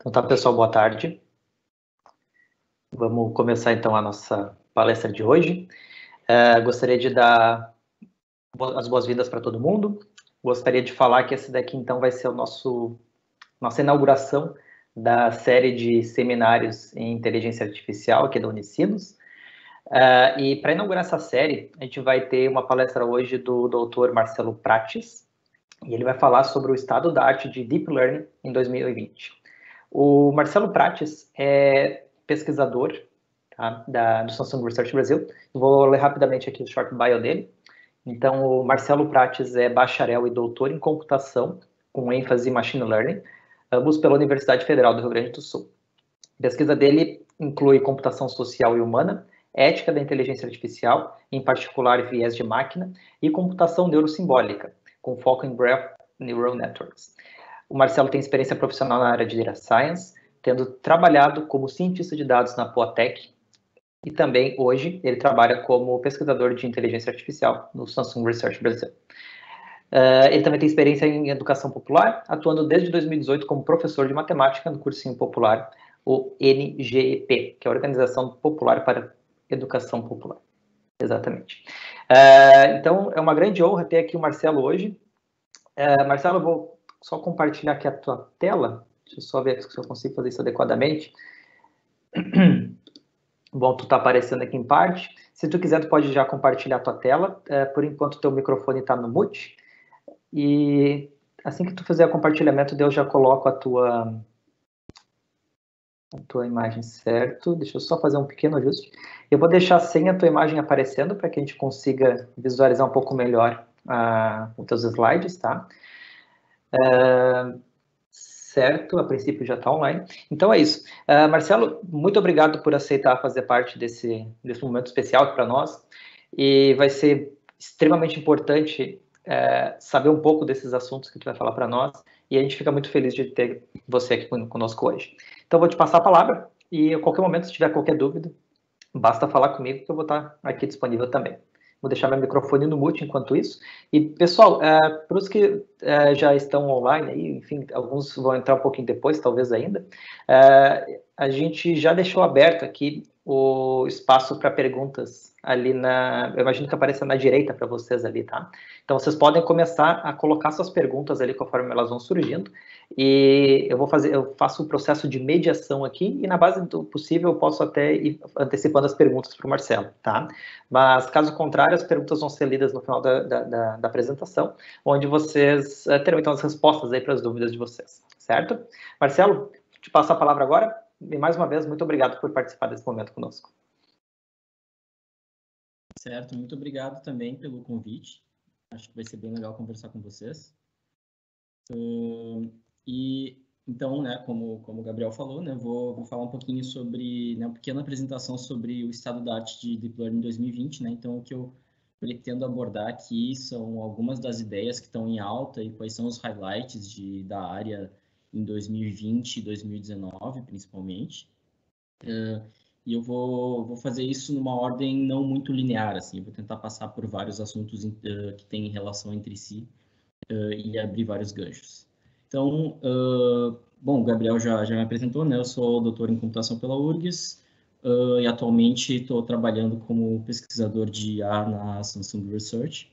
Então tá, pessoal, boa tarde. Vamos começar então a nossa palestra de hoje. Gostaria de dar as boas-vindas para todo mundo. Gostaria de falar que esse daqui então vai ser nossa inauguração da série de seminários em inteligência artificial aqui da Unicinos. E para inaugurar essa série, a gente vai ter uma palestra hoje do Dr. Marcelo Prates, e ele vai falar sobre o estado da arte de Deep Learning em 2020. O Marcelo Prates é pesquisador, tá, do Samsung Research Brasil. Vou ler rapidamente aqui o short bio dele. Então, o Marcelo Prates é bacharel e doutor em computação, com ênfase em machine learning, ambos pela Universidade Federal do Rio Grande do Sul. A pesquisa dele inclui computação social e humana, ética da inteligência artificial, em particular viés de máquina, e computação neurosimbólica, com foco em Graph Neural Networks. O Marcelo tem experiência profissional na área de Data Science, tendo trabalhado como cientista de dados na Poatec, e também, hoje, ele trabalha como pesquisador de inteligência artificial no Samsung Research Brasil. Ele também tem experiência em educação popular, atuando desde 2018 como professor de matemática no cursinho popular, o NGEP, que é a Organização Popular para Educação Popular. Exatamente. Então, é uma grande honra ter aqui o Marcelo hoje. Marcelo, eu vou só compartilhar aqui a tua tela. Deixa eu só ver se eu consigo fazer isso adequadamente. Bom, tu está aparecendo aqui em parte. Se tu quiser, tu pode já compartilhar a tua tela. Por enquanto, o teu microfone está no mute. E assim que tu fizer o compartilhamento, eu já coloco a tua imagem, certo? Deixa eu só fazer um pequeno ajuste. Eu vou deixar sem a tua imagem aparecendo para que a gente consiga visualizar um pouco melhor os teus slides, tá? Certo, a princípio já está online. Então é isso. Marcelo, muito obrigado por aceitar fazer parte desse momento especial para nós. E vai ser extremamente importante saber um pouco desses assuntos que tu vai falar para nós. E a gente fica muito feliz de ter você aqui conosco hoje. Então, vou te passar a palavra e a qualquer momento, se tiver qualquer dúvida, basta falar comigo que eu vou estar aqui disponível também. Vou deixar meu microfone no mute enquanto isso. E, pessoal, para os que já estão online, aí, enfim, alguns vão entrar um pouquinho depois, talvez ainda, a gente já deixou aberto aqui o espaço para perguntas ali eu imagino que apareça na direita para vocês ali, tá? Então, vocês podem começar a colocar suas perguntas ali conforme elas vão surgindo, e eu faço um processo de mediação aqui, e na base do possível eu posso até ir antecipando as perguntas para o Marcelo, tá? Mas, caso contrário, as perguntas vão ser lidas no final da apresentação, onde vocês terão, então, as respostas aí para as dúvidas de vocês, certo? Marcelo, te passo a palavra agora, e mais uma vez, muito obrigado por participar desse momento conosco. Certo, muito obrigado também pelo convite. Acho que vai ser bem legal conversar com vocês. E então, né, como o Gabriel falou, né, vou falar um pouquinho sobre, né, uma pequena apresentação sobre o estado da arte de Deep Learning em 2020, né? Então, o que eu pretendo abordar aqui são algumas das ideias que estão em alta e quais são os highlights da área em 2020 e 2019, principalmente. E eu vou fazer isso numa ordem não muito linear, assim. Eu vou tentar passar por vários assuntos que têm relação entre si e abrir vários ganchos. Então, bom, o Gabriel já me apresentou, né? Eu sou doutor em computação pela URGS e atualmente estou trabalhando como pesquisador de IA na Samsung Research.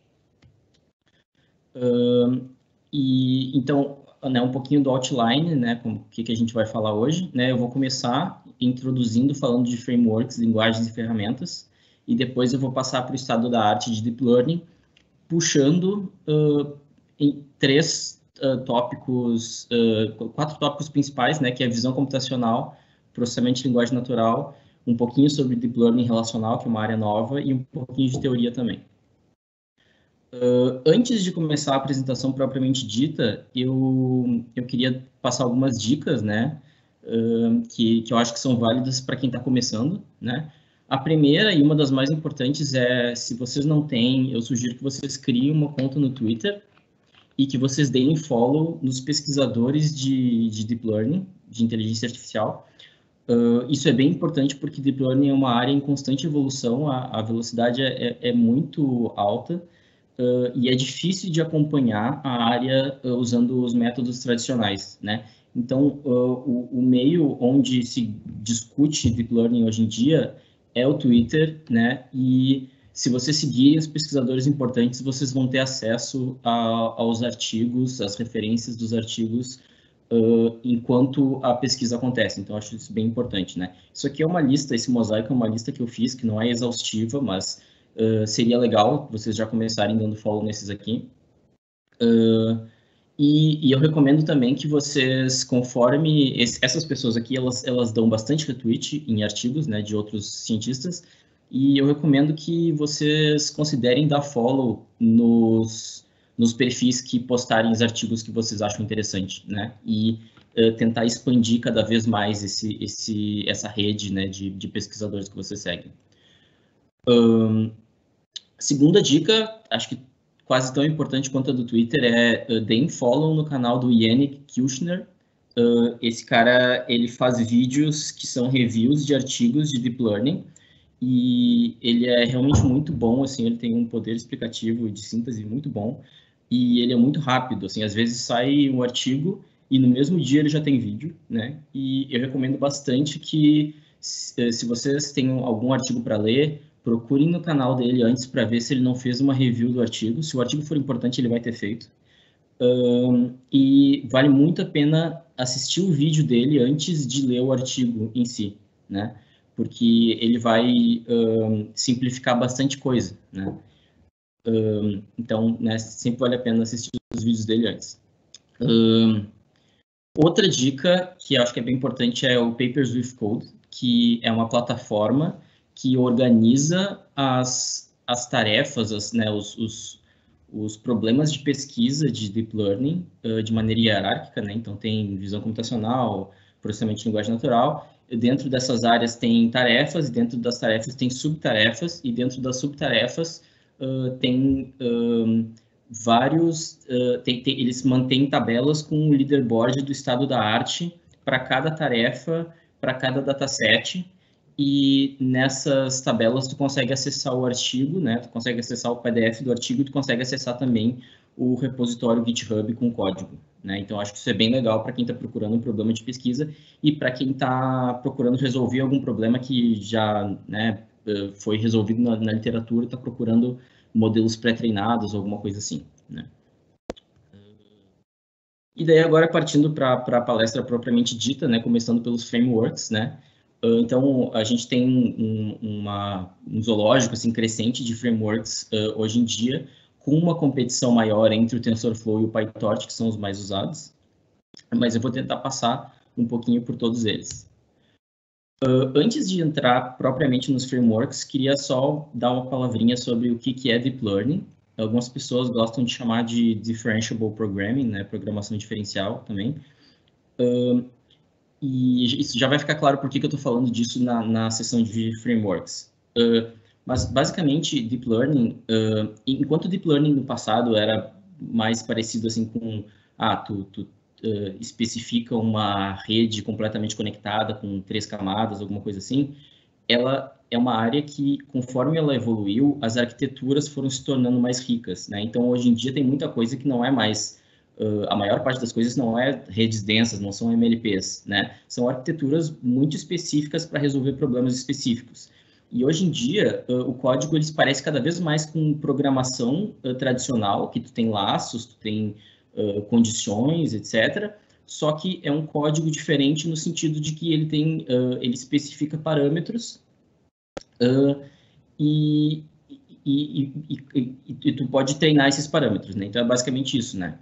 E então, né, um pouquinho do outline, né, com o que a gente vai falar hoje, né? Eu vou começar introduzindo, falando de frameworks, linguagens e ferramentas, e depois eu vou passar para o estado da arte de Deep Learning, puxando em quatro tópicos principais, né, que é a visão computacional, processamento de linguagem natural, um pouquinho sobre Deep Learning relacional, que é uma área nova, e um pouquinho de teoria também. Antes de começar a apresentação propriamente dita, eu queria passar algumas dicas, né, que eu acho que são válidas para quem está começando, né. A primeira e uma das mais importantes é, se vocês não têm, eu sugiro que vocês criem uma conta no Twitter e que vocês deem follow nos pesquisadores de Deep Learning, de inteligência artificial. Isso é bem importante porque Deep Learning é uma área em constante evolução, a velocidade é muito alta, e é difícil de acompanhar a área usando os métodos tradicionais, né? Então, o meio onde se discute Deep Learning hoje em dia é o Twitter, né? E se você seguir os pesquisadores importantes, vocês vão ter acesso aos artigos, às referências dos artigos, enquanto a pesquisa acontece. Então, acho isso bem importante, né? Isso aqui é uma lista, esse mosaico é uma lista que eu fiz, que não é exaustiva, mas seria legal vocês já começarem dando follow nesses aqui. E eu recomendo também que vocês, conforme essas pessoas aqui, elas dão bastante retweet em artigos, né, de outros cientistas, e eu recomendo que vocês considerem dar follow nos perfis que postarem os artigos que vocês acham interessante, né, e tentar expandir cada vez mais essa rede, né, de pesquisadores que vocês seguem. Segunda dica, acho que quase tão importante quanto a do Twitter, é deem follow no canal do Yannick Kushner. Esse cara, ele faz vídeos que são reviews de artigos de Deep Learning, e ele é realmente muito bom, assim, ele tem um poder explicativo de síntese muito bom, e ele é muito rápido, assim, às vezes sai um artigo e no mesmo dia ele já tem vídeo, né, e eu recomendo bastante que, se vocês têm algum artigo para ler, procurem no canal dele antes para ver se ele não fez uma review do artigo. Se o artigo for importante, ele vai ter feito. E vale muito a pena assistir o vídeo dele antes de ler o artigo em si, né? Porque ele vai simplificar bastante coisa, né? Então, né, sempre vale a pena assistir os vídeos dele antes. Outra dica que eu acho que é bem importante é o Papers with Code, que é uma plataforma que organiza as tarefas, né, os problemas de pesquisa de Deep Learning de maneira hierárquica, né? Então, tem visão computacional, processamento de linguagem natural. Dentro dessas áreas tem tarefas, e dentro das tarefas tem subtarefas, e dentro das subtarefas tem vários... eles mantêm tabelas com o leaderboard do estado da arte para cada tarefa, para cada dataset, e nessas tabelas tu consegue acessar o artigo, né? Tu consegue acessar o PDF do artigo e tu consegue acessar também o repositório GitHub com código, né? Então, acho que isso é bem legal para quem está procurando um problema de pesquisa e para quem está procurando resolver algum problema que já, né, foi resolvido na literatura e está procurando modelos pré-treinados ou alguma coisa assim, né? E daí, agora, partindo para a palestra propriamente dita, né, começando pelos frameworks, né? Então, a gente tem um zoológico assim, crescente de frameworks hoje em dia, com uma competição maior entre o TensorFlow e o PyTorch, que são os mais usados, mas eu vou tentar passar um pouquinho por todos eles. Antes de entrar propriamente nos frameworks, queria só dar uma palavrinha sobre o que é Deep Learning. Algumas pessoas gostam de chamar de Differentiable Programming, né, programação diferencial também. E isso já vai ficar claro por que eu estou falando disso na seção de frameworks. Mas, basicamente, Deep Learning, enquanto Deep Learning no passado era mais parecido assim com, tu especifica uma rede completamente conectada com 3 camadas, alguma coisa assim, ela é uma área que, conforme ela evoluiu, as arquiteturas foram se tornando mais ricas, né? Então, hoje em dia, tem muita coisa que não é mais... a maior parte das coisas não é redes densas, não são MLPs, né? São arquiteturas muito específicas para resolver problemas específicos. E hoje em dia, o código ele se parece cada vez mais com programação tradicional, que tu tem laços, tu tem condições, etc. Só que é um código diferente no sentido de que ele tem, ele especifica parâmetros e tu pode treinar esses parâmetros, né? Então, é basicamente isso, né?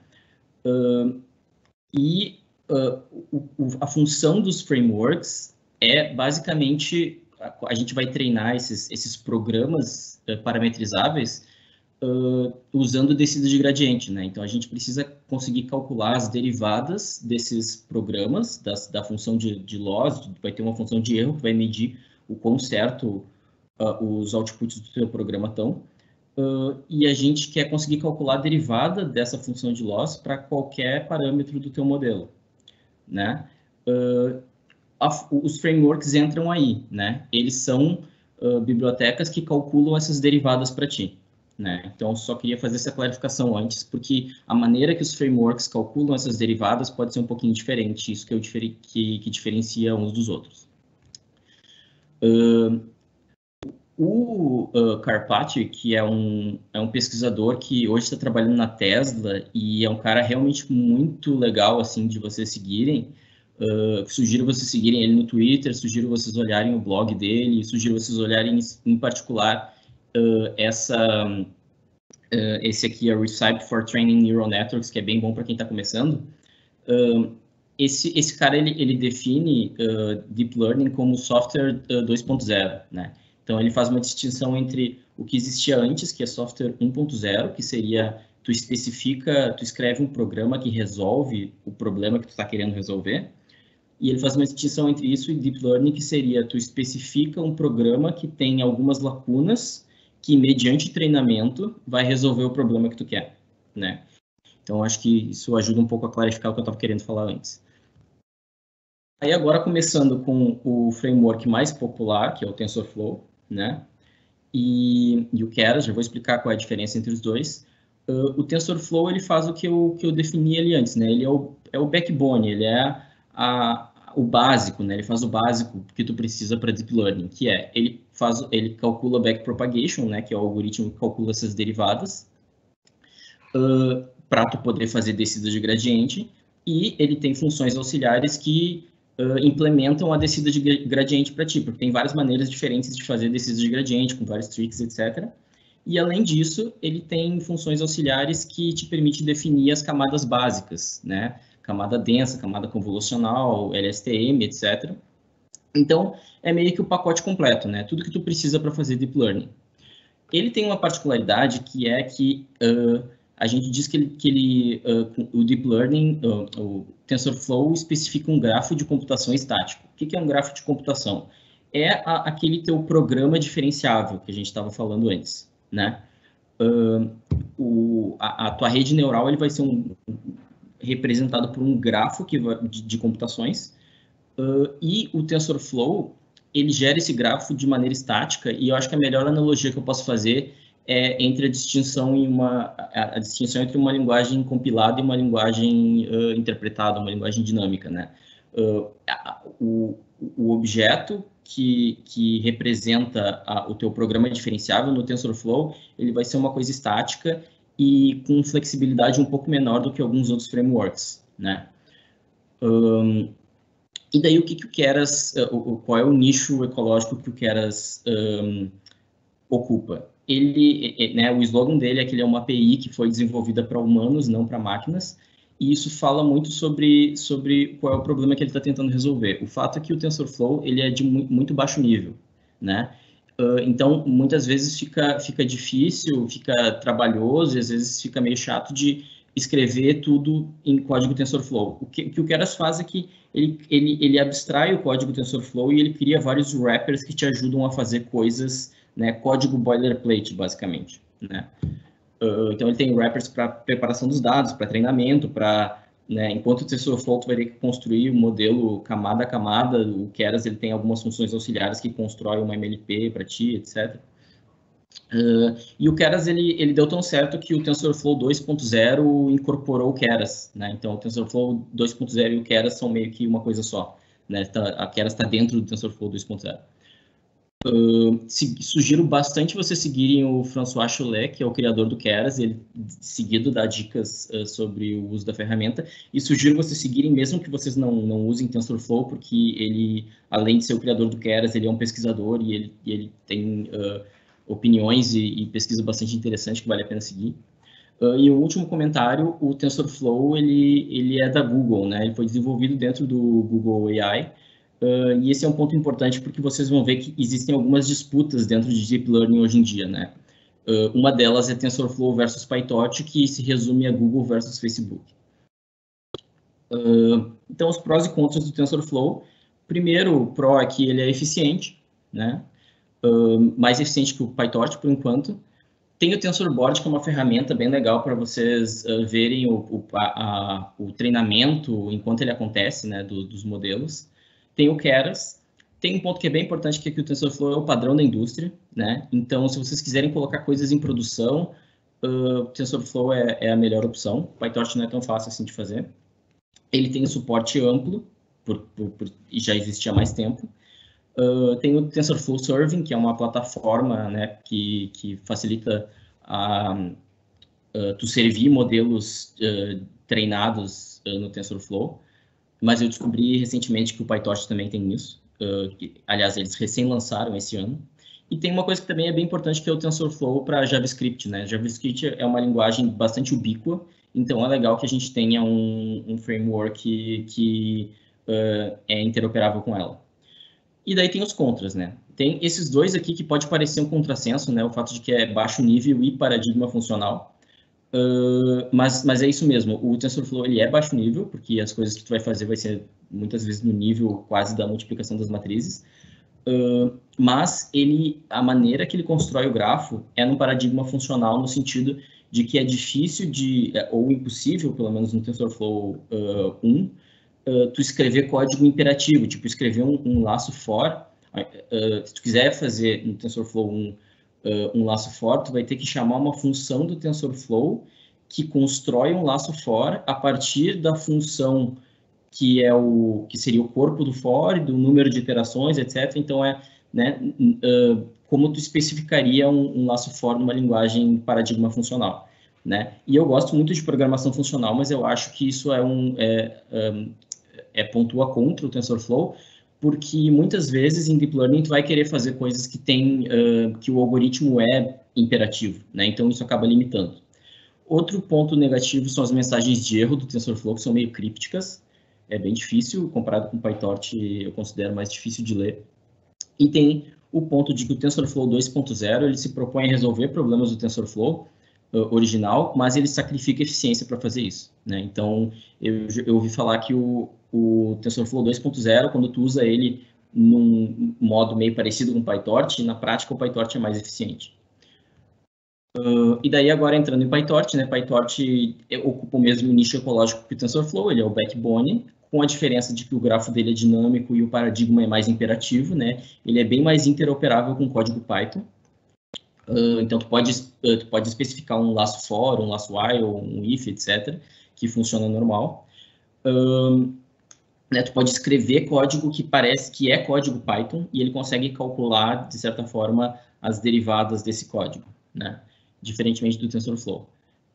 A função dos frameworks é basicamente a gente vai treinar esses programas parametrizáveis usando descida de gradiente, né? Então, a gente precisa conseguir calcular as derivadas desses programas, da função de loss, vai ter uma função de erro que vai medir o quão certo os outputs do teu programa estão, e a gente quer conseguir calcular a derivada dessa função de loss para qualquer parâmetro do teu modelo, né? Os frameworks entram aí, né? Eles são bibliotecas que calculam essas derivadas para ti. né? Então, só queria fazer essa clarificação antes, porque a maneira que os frameworks calculam essas derivadas pode ser um pouquinho diferente, isso que diferencia uns dos outros. O Karpathy, que é um pesquisador que hoje está trabalhando na Tesla e é um cara realmente muito legal, assim, de vocês seguirem. Sugiro vocês seguirem ele no Twitter, sugiro vocês olharem o blog dele, sugiro vocês olharem, em particular, esse aqui é o Recipe for Training Neural Networks, que é bem bom para quem está começando. Esse cara, ele define Deep Learning como software 2.0, né? Então, ele faz uma distinção entre o que existia antes, que é software 1.0, que seria, tu escreve um programa que resolve o problema que tu está querendo resolver, e ele faz uma distinção entre isso e Deep Learning, que seria, tu especifica um programa que tem algumas lacunas, que, mediante treinamento, vai resolver o problema que tu quer, né? Então, acho que isso ajuda um pouco a clarificar o que eu estava querendo falar antes. Aí, agora, começando com o framework mais popular, que é o TensorFlow, né? E o Keras, já vou explicar qual é a diferença entre os dois. O TensorFlow, ele faz o que eu defini ali antes, né? Ele é o backbone, ele é o básico, né? Ele faz o básico que tu precisa para Deep Learning, que é, ele calcula backpropagation, né? Que é o algoritmo que calcula essas derivadas, para tu poder fazer descida de gradiente, e ele tem funções auxiliares que implementam a descida de gradiente para ti, porque tem várias maneiras diferentes de fazer descida de gradiente, com vários tricks, etc. E, além disso, ele tem funções auxiliares que te permitem definir as camadas básicas, né? Camada densa, camada convolucional, LSTM, etc. Então, é meio que o pacote completo, né? Tudo que tu precisa para fazer Deep Learning. Ele tem uma particularidade que é que a gente diz que o Deep Learning, o TensorFlow, especifica um grafo de computação estático. O que é um grafo de computação? É aquele teu programa diferenciável que a gente estava falando antes, né? A tua rede neural, ele vai ser representado por um grafo de computações, e o TensorFlow, ele gera esse grafo de maneira estática, e eu acho que a melhor analogia que eu posso fazer é entre a distinção entre uma linguagem compilada e uma linguagem interpretada, uma linguagem dinâmica, né? O objeto que representa o teu programa diferenciável no TensorFlow, ele vai ser uma coisa estática e com flexibilidade um pouco menor do que alguns outros frameworks, né? E daí, o que o Keras, qual é o nicho ecológico que o Keras ocupa? O slogan dele é que ele é uma API que foi desenvolvida para humanos, não para máquinas, e isso fala muito sobre qual é o problema que ele está tentando resolver. O fato é que o TensorFlow, ele é de muito baixo nível, né? Então, muitas vezes fica difícil, fica trabalhoso, e às vezes fica meio chato de escrever tudo em código TensorFlow. O que o Keras faz é que ele abstrai o código TensorFlow e ele cria vários wrappers que te ajudam a fazer coisas, né, código boilerplate, basicamente, né? Então, ele tem wrappers para preparação dos dados, para treinamento, né, enquanto o TensorFlow tu vai ter que construir o modelo camada a camada, o Keras, ele tem algumas funções auxiliares que constrói uma MLP para ti, etc. E o Keras, ele deu tão certo que o TensorFlow 2.0 incorporou o Keras, né? Então, o TensorFlow 2.0 e o Keras são meio que uma coisa só, né? A Keras está dentro do TensorFlow 2.0. Sugiro bastante vocês seguirem o François Cholet, que é o criador do Keras, ele seguido dá dicas sobre o uso da ferramenta, e sugiro vocês seguirem, mesmo que vocês não usem TensorFlow, porque ele, além de ser o criador do Keras, ele é um pesquisador e ele tem opiniões e pesquisa bastante interessante que vale a pena seguir. E o último comentário, o TensorFlow, ele é da Google, né? Ele foi desenvolvido dentro do Google AI, e esse é um ponto importante porque vocês vão ver que existem algumas disputas dentro de Deep Learning hoje em dia, né? Uma delas é TensorFlow versus PyTorch, que se resume a Google versus Facebook. Então, os prós e contras do TensorFlow. Primeiro, o pró é que ele é eficiente, né? Mais eficiente que o PyTorch, por enquanto. Tem o TensorBoard, que é uma ferramenta bem legal para vocês verem o treinamento enquanto ele acontece, né, dos modelos. Tem o Keras, Tem um ponto que é bem importante, que o TensorFlow é o padrão da indústria, né? Então, se vocês quiserem colocar coisas em produção, o TensorFlow é a melhor opção. O PyTorch não é tão fácil assim de fazer. Ele tem suporte amplo, e já existia há mais tempo. Tem o TensorFlow Serving, que é uma plataforma, né, que facilita tu servir modelos treinados no TensorFlow. Mas eu descobri recentemente que o PyTorch também tem isso. Aliás, eles recém lançaram esse ano. E tem uma coisa que também é bem importante, que é o TensorFlow para JavaScript, né? JavaScript é uma linguagem bastante ubíqua, então é legal que a gente tenha um framework que é interoperável com ela. E daí tem os contras, né? Tem esses dois aqui que pode parecer um contrassenso, né? O fato de que é baixo nível e paradigma funcional. Mas é isso mesmo, o TensorFlow ele é baixo nível, porque as coisas que tu vai fazer vai ser muitas vezes no nível quase da multiplicação das matrizes, mas a maneira que ele constrói o grafo é no paradigma funcional, no sentido de que é difícil ou impossível, pelo menos no TensorFlow 1, tu escrever código imperativo, tipo escrever um laço for. Se tu quiser fazer no TensorFlow 1 um laço for, tu vai ter que chamar uma função do TensorFlow que constrói um laço for a partir da função que seria o corpo do for, do número de iterações, etc. Então, né, como tu especificaria um laço for numa linguagem paradigma funcional, né? E eu gosto muito de programação funcional, mas eu acho que isso pontua contra o TensorFlow, porque muitas vezes em Deep Learning tu vai querer fazer coisas que o algoritmo é imperativo, né? Então isso acaba limitando. Outro ponto negativo são as mensagens de erro do TensorFlow, que são meio crípticas. É bem difícil, comparado com o PyTorch, eu considero mais difícil de ler. E tem o ponto de que o TensorFlow 2.0 ele se propõe a resolver problemas do TensorFlow original, mas ele sacrifica eficiência para fazer isso, né? Então, eu ouvi falar que o TensorFlow 2.0, quando tu usa ele num modo meio parecido com o PyTorch, na prática o PyTorch é mais eficiente. E daí agora entrando em PyTorch, né? PyTorch ocupa o mesmo nicho ecológico que o TensorFlow, ele é o backbone, com a diferença de que o grafo dele é dinâmico e o paradigma é mais imperativo, né? Ele é bem mais interoperável com o código Python. Então, tu pode especificar um laço for, um laço while, um if, etc., que funciona normal. Né, tu pode escrever código que parece que é código Python e ele consegue calcular, de certa forma, as derivadas desse código, né? Diferentemente do TensorFlow.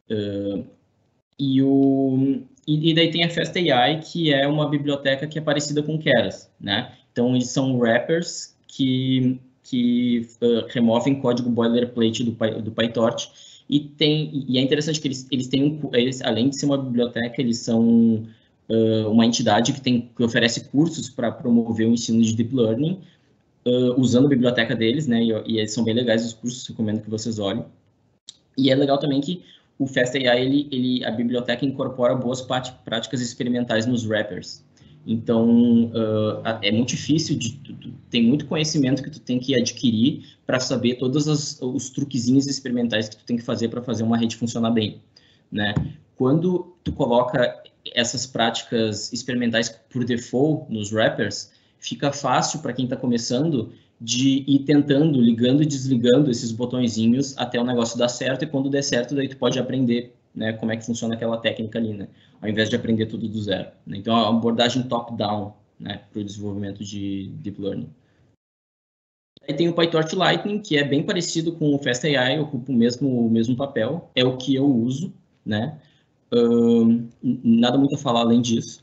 E daí tem a FastAI, que é uma biblioteca que é parecida com Keras, né? Então, eles são wrappers que removem código boilerplate do PyTorch. E é interessante que eles têm, além de ser uma biblioteca, eles são uma entidade que oferece cursos para promover o ensino de Deep Learning, usando a biblioteca deles, né? E eles são bem legais os cursos, recomendo que vocês olhem. E é legal também que o FastAI, a biblioteca incorpora boas práticas experimentais nos wrappers. Então, é muito difícil, tem muito conhecimento que tu tem que adquirir para saber todos os truquezinhos experimentais que tu tem que fazer para fazer uma rede funcionar bem, né? Quando tu coloca essas práticas experimentais por default nos wrappers, fica fácil para quem está começando de ir tentando, ligando e desligando esses botõezinhos até o negócio dar certo, e quando der certo, daí tu pode aprender, né, como é que funciona aquela técnica ali, né, ao invés de aprender tudo do zero, né? Então, é uma abordagem top-down, né, para o desenvolvimento de Deep Learning. Aí tem o PyTorch Lightning, que é bem parecido com o FastAI, ocupa o mesmo papel, é o que eu uso, né, nada muito a falar além disso.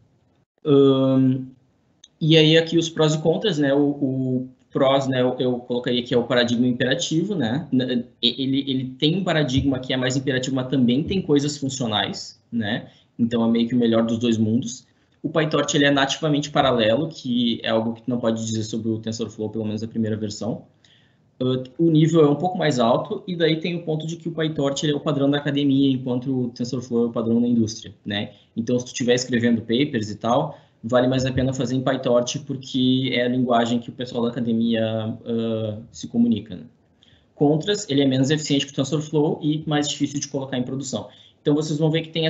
E aí aqui os prós e contras, né, o prós, né, eu colocaria que é o paradigma imperativo, né, ele tem um paradigma que é mais imperativo, mas também tem coisas funcionais, né, então é meio que o melhor dos dois mundos. O PyTorch, ele é nativamente paralelo, que é algo que não pode dizer sobre o TensorFlow, pelo menos a primeira versão. O nível é um pouco mais alto, e daí tem o ponto de que o PyTorch ele é o padrão da academia, enquanto o TensorFlow é o padrão da indústria, né, então se tu estiver escrevendo papers e tal, vale mais a pena fazer em PyTorch, porque é a linguagem que o pessoal da academia se comunica, né? Contras, ele é menos eficiente que o TensorFlow e mais difícil de colocar em produção. Então, vocês vão ver que tem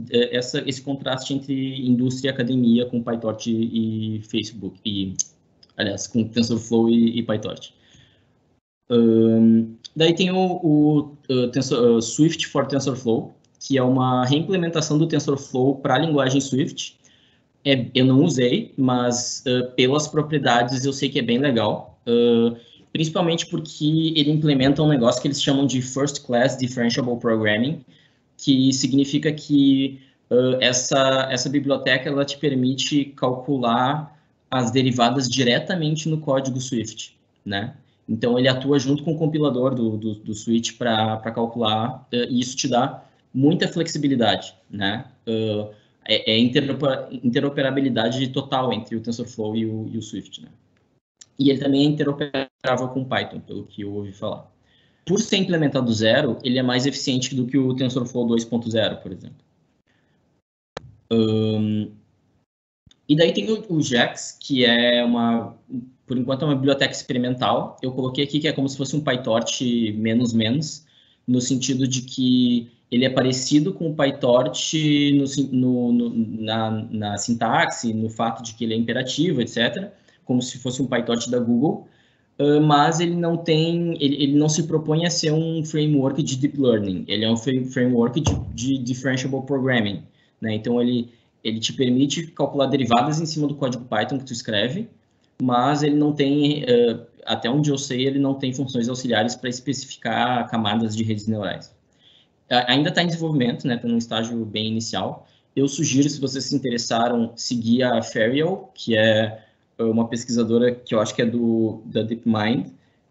esse contraste entre indústria e academia com PyTorch e Facebook, e aliás, com TensorFlow e PyTorch. Daí tem o Swift for TensorFlow, que é uma reimplementação do TensorFlow para a linguagem Swift. Eu não usei, mas pelas propriedades eu sei que é bem legal, principalmente porque ele implementa um negócio que eles chamam de First Class Differentiable Programming, que significa que essa biblioteca ela te permite calcular as derivadas diretamente no código Swift, né? Então, ele atua junto com o compilador do Swift para calcular, e isso te dá muita flexibilidade, né? Interoperabilidade total entre o TensorFlow e o Swift, né? E ele também é interoperável com Python, pelo que eu ouvi falar. Por ser implementado do zero, ele é mais eficiente do que o TensorFlow 2.0, por exemplo. E daí tem o JAX, que é por enquanto é uma biblioteca experimental. Eu coloquei aqui que é como se fosse um PyTorch menos, no sentido de que ele é parecido com o PyTorch na sintaxe, no fato de que ele é imperativo, etc., como se fosse um PyTorch da Google, mas ele não se propõe a ser um framework de deep learning, ele é um framework de differentiable programming, né? Então, ele te permite calcular derivadas em cima do código Python que tu escreve, mas ele não tem, até onde eu sei, ele não tem funções auxiliares para especificar camadas de redes neurais. Ainda está em desenvolvimento, né? Está num estágio bem inicial. Eu sugiro, se vocês se interessaram, seguir a Ferial, que é uma pesquisadora que eu acho que é da DeepMind,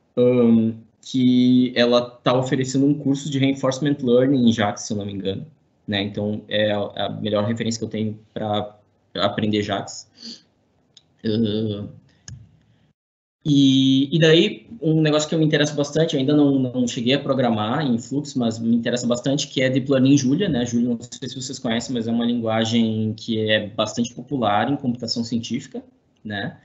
que ela está oferecendo um curso de Reinforcement Learning em JAX, se eu não me engano, né? Então, é a melhor referência que eu tenho para aprender JAX. E daí, um negócio que eu me interessa bastante, eu ainda não cheguei a programar em Flux, mas me interessa bastante, que é Deep Learning Julia, né? Julia, não sei se vocês conhecem, mas é uma linguagem que é bastante popular em computação científica, né?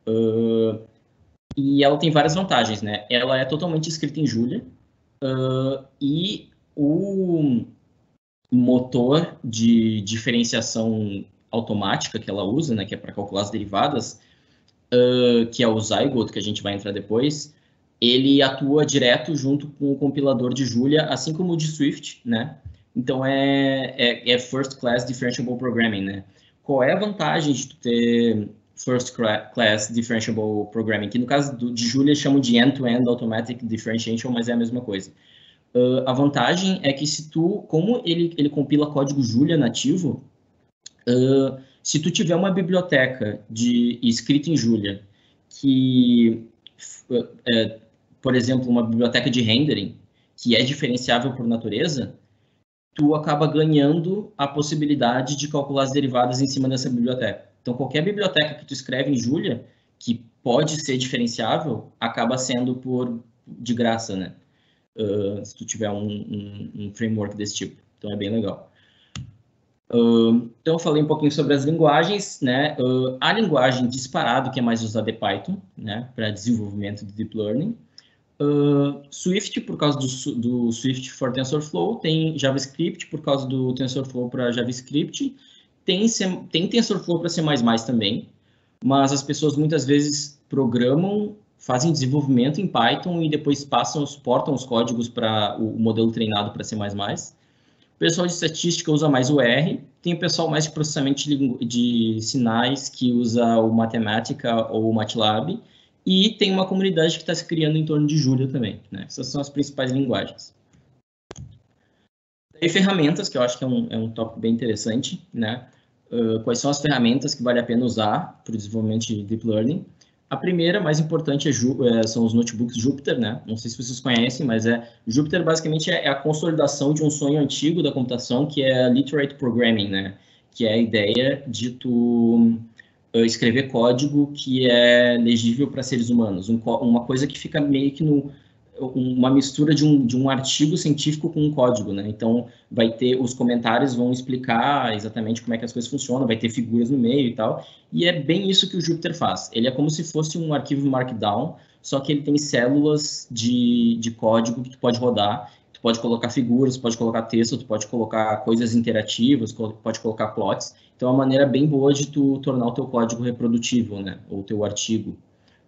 E ela tem várias vantagens, né? Ela é totalmente escrita em Julia, e o motor de diferenciação automática que ela usa, né? Que é para calcular as derivadas, que é o Zygote, que a gente vai entrar depois, ele atua direto junto com o compilador de Julia, assim como o de Swift, né? Então, é First Class Differentiable Programming, né? Qual é a vantagem de tu ter First Class Differentiable Programming? Que no caso de Julia chamam de End-to-End Automatic Differentiation, mas é a mesma coisa. A vantagem é que como ele compila código Julia nativo, se tu tiver uma biblioteca escrita em Julia, que, por exemplo, uma biblioteca de rendering, que é diferenciável por natureza, tu acaba ganhando a possibilidade de calcular as derivadas em cima dessa biblioteca. Então, qualquer biblioteca que tu escreve em Julia, que pode ser diferenciável, acaba sendo de graça, né? Se tu tiver um framework desse tipo. Então, é bem legal. Então, eu falei um pouquinho sobre as linguagens, né? A linguagem disparado que é mais usada é Python, né? Para desenvolvimento de Deep Learning. Swift, por causa do Swift for TensorFlow. Tem JavaScript, por causa do TensorFlow para JavaScript. Tem TensorFlow para C++ também. Mas as pessoas muitas vezes programam, fazem desenvolvimento em Python e depois suportam os códigos para o modelo treinado para C++. O pessoal de estatística usa mais o R, tem o pessoal mais de processamento de sinais que usa o Mathematica ou o MATLAB, e tem uma comunidade que está se criando em torno de Julia também, né? Essas são as principais linguagens. E ferramentas, que eu acho que é um tópico bem interessante, né? Quais são as ferramentas que vale a pena usar para o desenvolvimento de Deep Learning? A primeira, mais importante, são os notebooks Jupyter, né? Não sei se vocês conhecem, mas Jupyter basicamente é a consolidação de um sonho antigo da computação, que é Literate Programming, né? Que é a ideia de tu escrever código que é legível para seres humanos. Uma coisa que fica meio que uma mistura de um artigo científico com um código, né? Então, os comentários vão explicar exatamente como é que as coisas funcionam, vai ter figuras no meio e tal, e é bem isso que o Jupyter faz. Ele é como se fosse um arquivo Markdown, só que ele tem células de código que tu pode rodar, tu pode colocar figuras, tu pode colocar texto, tu pode colocar coisas interativas, pode colocar plots, então é uma maneira bem boa de tu tornar o teu código reprodutível, né? Ou o teu artigo.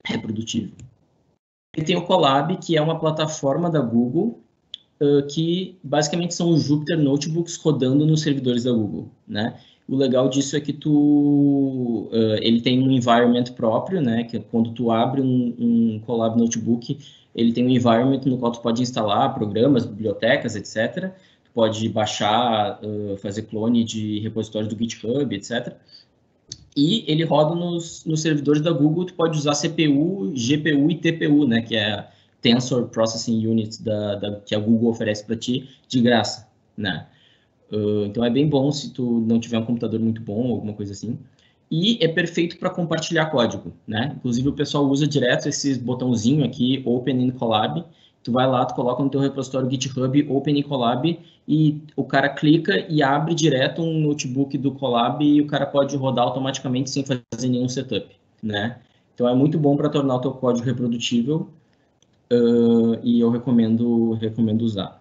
reprodutivo. E tem o Colab, que é uma plataforma da Google, que basicamente são os Jupyter Notebooks rodando nos servidores da Google, né? O legal disso é que ele tem um environment próprio, né? Que quando tu abre um Colab Notebook, ele tem um environment no qual tu pode instalar programas, bibliotecas, etc. Tu pode baixar, fazer clone de repositórios do GitHub, etc. E ele roda nos servidores da Google, tu pode usar CPU, GPU e TPU, né? Que é Tensor Processing Unit que a Google oferece para ti de graça, né? Então é bem bom se tu não tiver um computador muito bom, alguma coisa assim. E é perfeito para compartilhar código, né? Inclusive o pessoal usa direto esse botãozinho aqui, Open in Colab. Tu vai lá, tu coloca no teu repositório GitHub, Open in Colab, e o cara clica e abre direto um notebook do Colab e o cara pode rodar automaticamente sem fazer nenhum setup, né? Então é muito bom para tornar o teu código reprodutível e eu recomendo usar.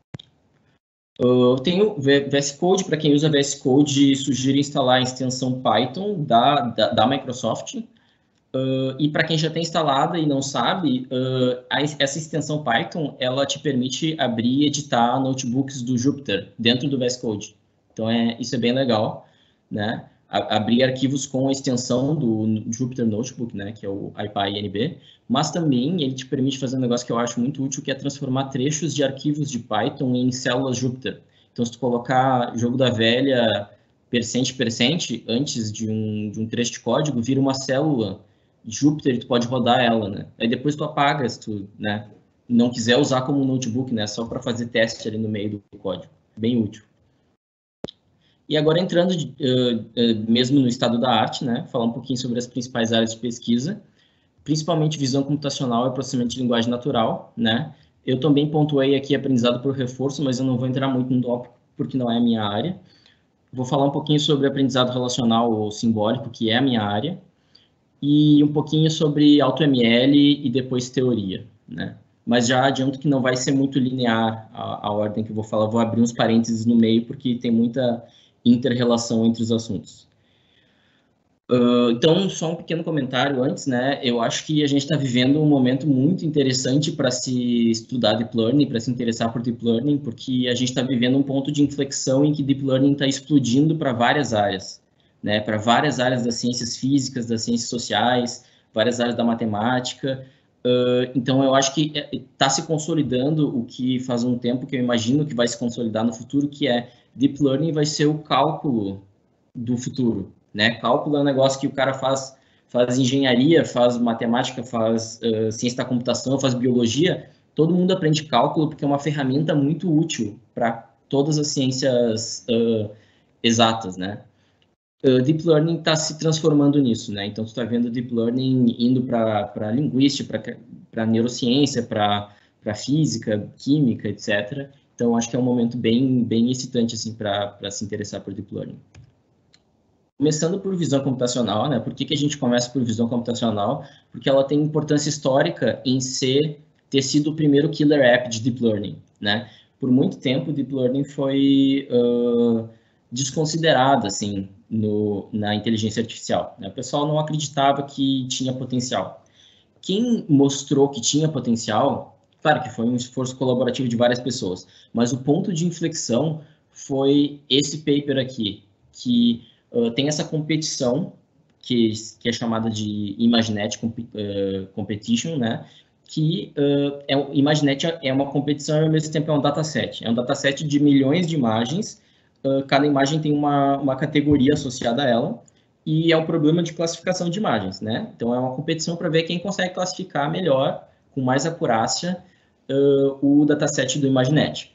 Tem o VS Code, para quem usa VS Code, sugiro instalar a extensão Python da Microsoft. E para quem já tem instalada e não sabe, essa extensão Python, ela te permite abrir e editar notebooks do Jupyter dentro do VS Code. Então, isso é bem legal, né? Abrir arquivos com a extensão do Jupyter Notebook, né? Que é o IPyNB. Mas também ele te permite fazer um negócio que eu acho muito útil, que é transformar trechos de arquivos de Python em células Jupyter. Então, se tu colocar jogo da velha percent, antes de um trecho de código, vira uma célula Jupyter, tu pode rodar ela, né? Aí depois tu apaga se tu, né, não quiser usar como notebook, né? Só para fazer teste ali no meio do código. Bem útil. E agora entrando mesmo no estado da arte, né? Falar um pouquinho sobre as principais áreas de pesquisa, principalmente visão computacional e processamento de linguagem natural, né? Eu também pontuei aqui aprendizado por reforço, mas eu não vou entrar muito no tópico porque não é a minha área. Vou falar um pouquinho sobre aprendizado relacional ou simbólico, que é a minha área, e um pouquinho sobre AutoML e depois teoria, né? Mas já adianto que não vai ser muito linear a ordem que eu vou falar, vou abrir uns parênteses no meio, porque tem muita inter-relação entre os assuntos. Então, só um pequeno comentário antes, né? Eu acho que a gente está vivendo um momento muito interessante para se estudar Deep Learning, para se interessar por Deep Learning, porque a gente está vivendo um ponto de inflexão em que Deep Learning está explodindo para várias áreas, né? Para várias áreas das ciências físicas, das ciências sociais, várias áreas da matemática. Então, eu acho que está se consolidando o que faz um tempo que eu imagino que vai se consolidar no futuro, que é Deep Learning vai ser o cálculo do futuro, né? Cálculo é um negócio que o cara faz engenharia, faz matemática, faz ciência da computação, faz biologia. Todo mundo aprende cálculo porque é uma ferramenta muito útil para todas as ciências exatas, né? Deep Learning está se transformando nisso, né? Então, tu está vendo Deep Learning indo para linguística, para neurociência, para física, química, etc. Então, acho que é um momento bem excitante assim, para se interessar por Deep Learning. Começando por visão computacional, né? Por que a gente começa por visão computacional? Porque ela tem importância histórica em ter sido o primeiro killer app de Deep Learning, né? Por muito tempo, Deep Learning foi desconsiderado, assim, na inteligência artificial, né? O pessoal não acreditava que tinha potencial. Quem mostrou que tinha potencial, claro que foi um esforço colaborativo de várias pessoas, mas o ponto de inflexão foi esse paper aqui, que tem essa competição, que é chamada de ImageNet Competition, né? Que ImageNet é uma competição e ao mesmo tempo é um dataset. É um dataset de milhões de imagens, cada imagem tem uma categoria associada a ela, e é um problema de classificação de imagens, né? Então, é uma competição para ver quem consegue classificar melhor, com mais acurácia, o dataset do ImageNet.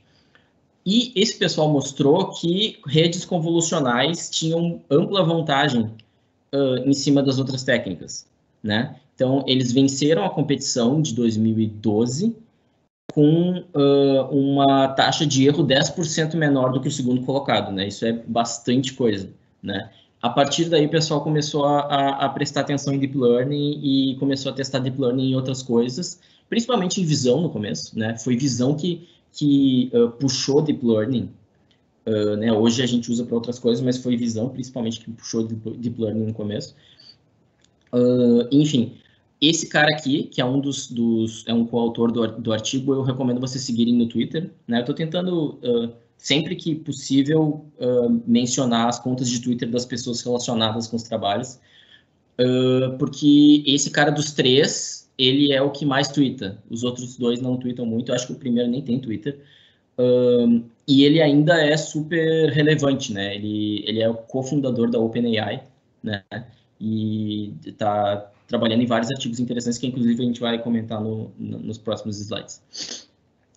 E esse pessoal mostrou que redes convolucionais tinham ampla vantagem em cima das outras técnicas, né? Então, eles venceram a competição de 2012 com uma taxa de erro 10% menor do que o segundo colocado, né? Isso é bastante coisa, né? A partir daí, o pessoal começou a prestar atenção em Deep Learning e começou a testar Deep Learning em outras coisas, principalmente em visão no começo, né? Foi visão que puxou Deep Learning, né? Hoje a gente usa para outras coisas, mas foi visão principalmente que puxou Deep Learning no começo. Enfim, Esse cara aqui, que é um é um coautor do artigo, eu recomendo vocês seguirem no Twitter, né? Eu estou tentando, sempre que possível, mencionar as contas de Twitter das pessoas relacionadas com os trabalhos, porque esse cara dos 3, ele é o que mais twitta. Os outros 2 não tweetam muito, eu acho que o primeiro nem tem Twitter. E ele ainda é super relevante, né? Ele é o cofundador da OpenAI, né? E está trabalhando em vários artigos interessantes que, inclusive, a gente vai comentar nos próximos slides.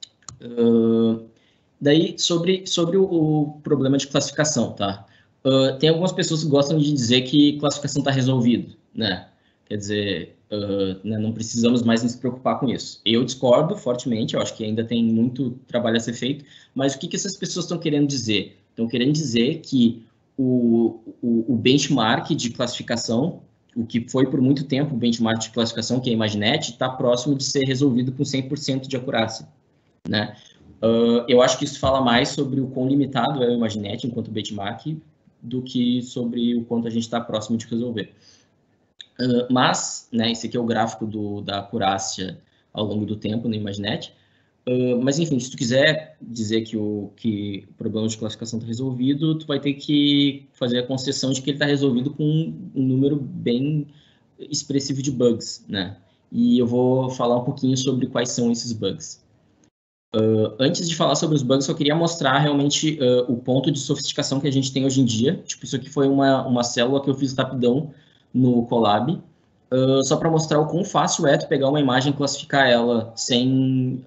Daí, sobre o problema de classificação, tá? Tem algumas pessoas que gostam de dizer que classificação está resolvido, né? Quer dizer, né, não precisamos mais nos preocupar com isso. Eu discordo fortemente, eu acho que ainda tem muito trabalho a ser feito, mas o que essas pessoas estão querendo dizer? Estão querendo dizer que o benchmark de classificação, o que foi por muito tempo o benchmark de classificação, que é a Imaginet, está próximo de ser resolvido com 100% de acurácia, né? Eu acho que isso fala mais sobre o quão limitado é o Imaginet enquanto benchmark do que sobre o quanto a gente está próximo de resolver. Mas, né, esse aqui é o gráfico da acurácia ao longo do tempo no Imaginet. Mas, enfim, se tu quiser dizer que o problema de classificação está resolvido, tu vai ter que fazer a concessão de que ele está resolvido com um número bem expressivo de bugs, né? E eu vou falar um pouquinho sobre quais são esses bugs. Antes de falar sobre os bugs, eu queria mostrar realmente o ponto de sofisticação que a gente tem hoje em dia. Tipo, isso aqui foi uma célula que eu fiz rapidão no Colab, só para mostrar o quão fácil é tu pegar uma imagem e classificar ela sem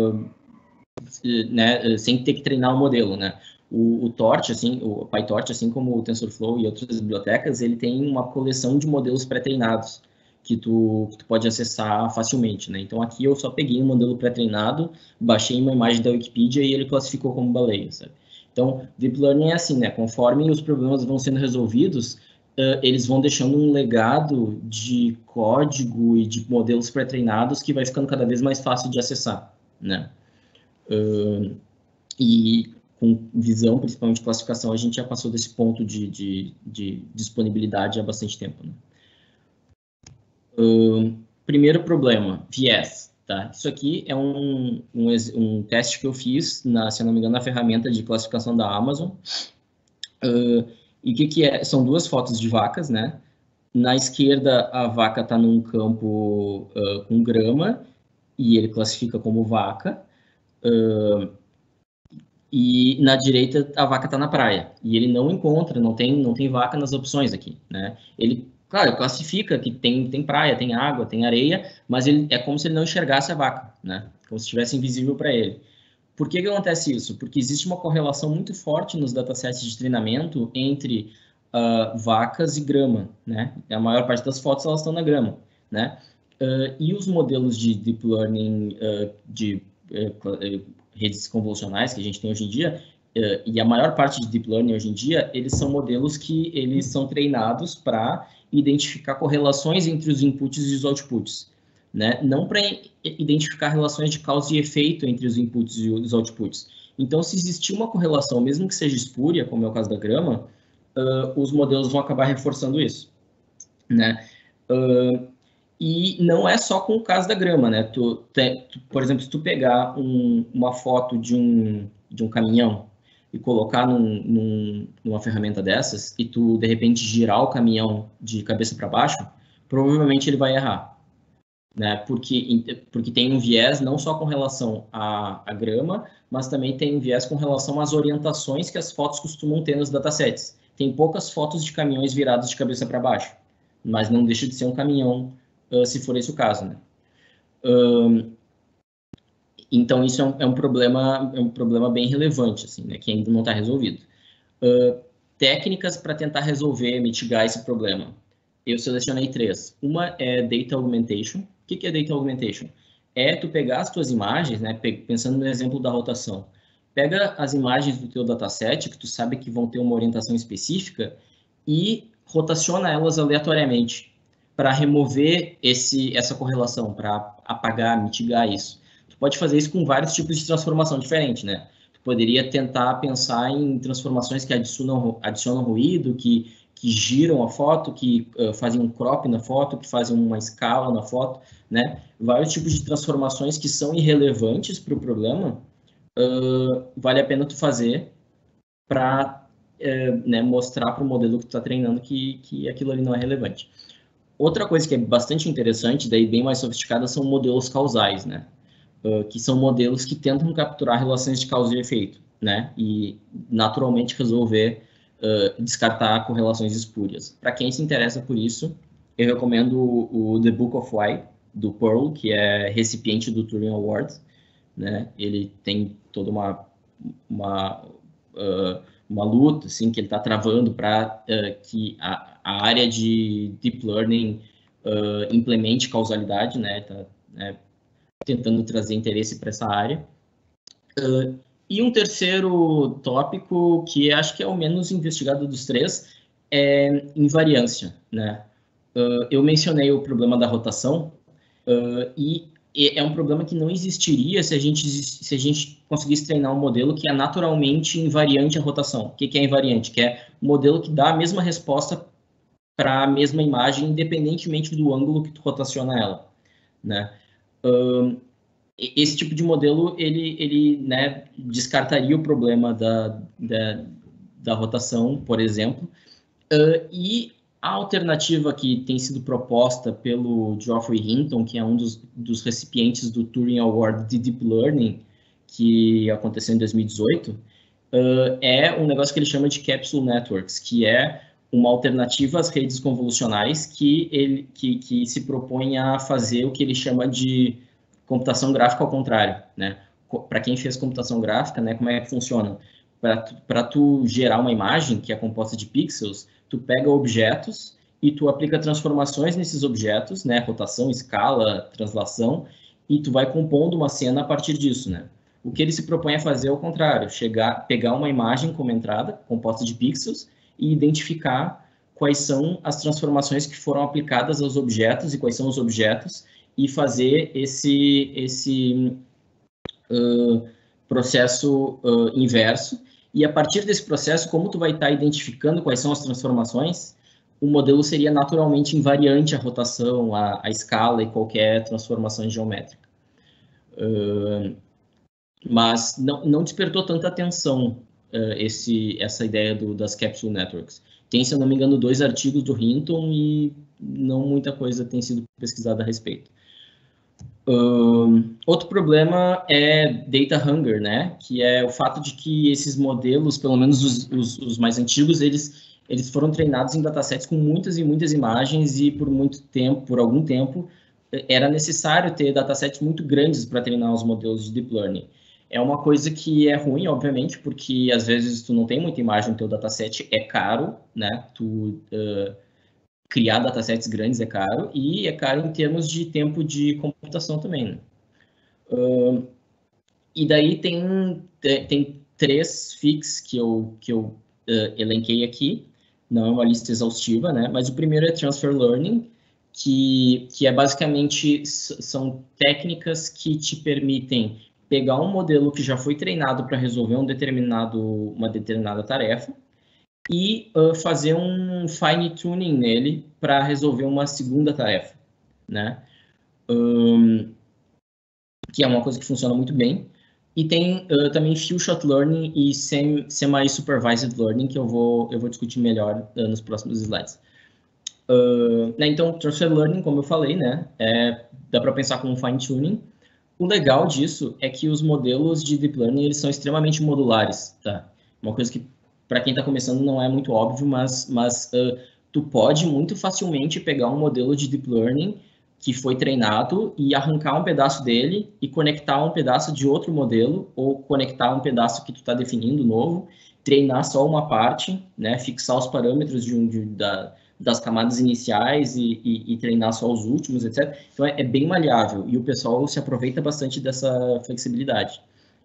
ter que treinar o modelo, né? O Torch, assim, o PyTorch, assim como o TensorFlow e outras bibliotecas, ele tem uma coleção de modelos pré-treinados que tu pode acessar facilmente, né? Então aqui eu só peguei um modelo pré-treinado, baixei uma imagem da Wikipedia e ele classificou como baleia, sabe? Então, Deep Learning é assim, né? Conforme os problemas vão sendo resolvidos, eles vão deixando um legado de código e de modelos pré-treinados que vai ficando cada vez mais fácil de acessar, né? E com visão, principalmente de classificação, a gente já passou desse ponto de disponibilidade há bastante tempo, né? Primeiro problema, viés. Tá? Isso aqui é um teste que eu fiz, se não me engano, na ferramenta de classificação da Amazon. E o que é? São 2 fotos de vacas, né? Na esquerda, a vaca está num campo com grama, e ele classifica como vaca. E na direita, a vaca está na praia. E ele não encontra, não tem vaca nas opções aqui, né? Ele, claro, classifica que tem praia, tem água, tem areia, mas é como se ele não enxergasse a vaca, né? Como se estivesse invisível para ele. Por que acontece isso? Porque existe uma correlação muito forte nos datasets de treinamento entre vacas e grama, né? A maior parte das fotos, elas estão na grama, né? E os modelos de deep learning redes convolucionais que a gente tem hoje em dia, e a maior parte de deep learning hoje em dia, eles são modelos que eles são treinados para identificar correlações entre os inputs e os outputs, né? Não para identificar relações de causa e efeito entre os inputs e os outputs. Então, se existir uma correlação, mesmo que seja espúria, como é o caso da grama, os modelos vão acabar reforçando isso, né? E não é só com o caso da grama, né? Por exemplo, se tu pegar uma foto de um caminhão e colocar numa ferramenta dessas e tu, de repente, girar o caminhão de cabeça para baixo, provavelmente ele vai errar, né? Porque tem um viés não só com relação à grama, mas também tem um viés com relação às orientações que as fotos costumam ter nos datasets. Tem poucas fotos de caminhões virados de cabeça para baixo, mas não deixa de ser um caminhão, se for esse o caso, né? Então, isso é um problema bem relevante, assim, né, que ainda não está resolvido. Técnicas para tentar resolver, mitigar esse problema. Eu selecionei 3. Uma é Data Augmentation. O que é Data Augmentation? É tu pegar as tuas imagens, né, pensando no exemplo da rotação. Pega as imagens do teu dataset, que tu sabe que vão ter uma orientação específica, e rotaciona elas aleatoriamente, para remover essa correlação, para apagar, mitigar isso. Tu pode fazer isso com vários tipos de transformação diferentes, né? Tu poderia tentar pensar em transformações que adicionam ruído, que giram a foto, que fazem um crop na foto, que fazem uma escala na foto, né? Vários tipos de transformações que são irrelevantes para o problema, vale a pena tu fazer para né, mostrar para o modelo que tu está treinando que aquilo ali não é relevante. Outra coisa que é bastante interessante, daí bem mais sofisticada, são modelos causais, né? Que são modelos que tentam capturar relações de causa e efeito, né? E naturalmente resolver descartar correlações espúrias. Para quem se interessa por isso, eu recomendo o The Book of Why, do Pearl, que é recipiente do Turing Award, né? Ele tem toda uma luta assim, que ele está travando para que a área de Deep Learning implemente causalidade, né? Tá, tentando trazer interesse para essa área. E um terceiro tópico, que acho que é o menos investigado dos três, é invariância, né? Eu mencionei o problema da rotação, e é um problema que não existiria se a gente conseguisse treinar um modelo que é naturalmente invariante à rotação. O que é invariante? Que é um modelo que dá a mesma resposta para a mesma imagem, independentemente do ângulo que tu rotaciona ela, né? Esse tipo de modelo, ele né, descartaria o problema da rotação, por exemplo, e a alternativa que tem sido proposta pelo Geoffrey Hinton, que é um dos recipientes do Turing Award de Deep Learning, que aconteceu em 2018, é um negócio que ele chama de Capsule Networks, que é uma alternativa às redes convolucionais que se propõe a fazer o que ele chama de computação gráfica ao contrário, né? Para quem fez computação gráfica, né, como é que funciona? Para tu gerar uma imagem que é composta de pixels, tu pega objetos e tu aplica transformações nesses objetos, né, rotação, escala, translação, e tu vai compondo uma cena a partir disso, né? O que ele se propõe a fazer é o contrário, pegar uma imagem como entrada, composta de pixels, e identificar quais são as transformações que foram aplicadas aos objetos e quais são os objetos, e fazer esse processo inverso. E a partir desse processo, como tu vai estar identificando quais são as transformações, o modelo seria naturalmente invariante à rotação, à escala e qualquer transformação geométrica. Mas não despertou tanta atenção essa ideia das Capsule Networks. Tem, se eu não me engano, 2 artigos do Hinton e não muita coisa tem sido pesquisada a respeito. Outro problema é data hunger, né? Que é o fato de que esses modelos, pelo menos os mais antigos, eles foram treinados em datasets com muitas e muitas imagens e por algum tempo, era necessário ter datasets muito grandes para treinar os modelos de deep learning. É uma coisa que é ruim, obviamente, porque às vezes tu não tem muita imagem no teu dataset, é caro, né? Criar datasets grandes é caro, e é caro em termos de tempo de computação também, né? E daí tem 3 FICs que eu elenquei aqui, não é uma lista exaustiva, né? Mas o primeiro é Transfer Learning, que é basicamente, são técnicas que te permitem pegar um modelo que já foi treinado para resolver uma determinada tarefa, e fazer um fine tuning nele para resolver uma segunda tarefa, né? Que é uma coisa que funciona muito bem. E tem também few shot learning e semi-supervised learning, que eu vou discutir melhor nos próximos slides. Então, transfer learning, como eu falei, né? Dá para pensar como fine tuning. O legal disso é que os modelos de deep learning, eles são extremamente modulares, tá? Uma coisa que para quem está começando não é muito óbvio, mas tu pode muito facilmente pegar um modelo de deep learning que foi treinado e arrancar um pedaço dele e conectar um pedaço de outro modelo, ou conectar um pedaço que tu está definindo novo, treinar só uma parte, né, fixar os parâmetros das camadas iniciais e treinar só os últimos, etc. Então, é bem maleável, e o pessoal se aproveita bastante dessa flexibilidade.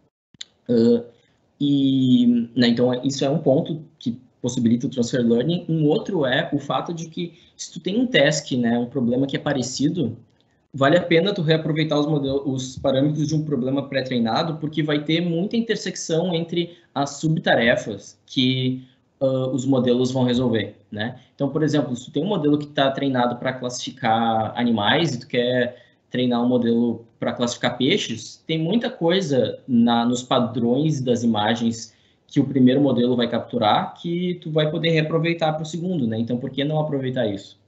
Né, então, isso é um ponto que possibilita o transfer learning. Um outro é o fato de que, se tu tem um task, né, um problema que é parecido, vale a pena tu reaproveitar os parâmetros de um problema pré-treinado, porque vai ter muita intersecção entre as subtarefas que os modelos vão resolver, né? Então, por exemplo, se tu tem um modelo que está treinado para classificar animais e tu quer treinar um modelo para classificar peixes, tem muita coisa nos padrões das imagens que o primeiro modelo vai capturar que tu vai poder reaproveitar para o segundo, né? Então, por que não aproveitar isso?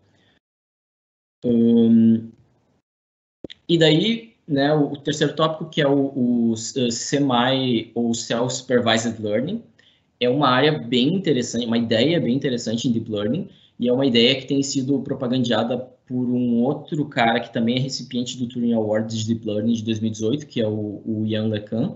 E daí, né, o terceiro tópico, que é o semi ou self-supervised learning, é uma área bem interessante, uma ideia bem interessante em Deep Learning, e é uma ideia que tem sido propagandeada por um outro cara que também é recipiente do Turing Award de Deep Learning de 2018, que é o Yann LeCun.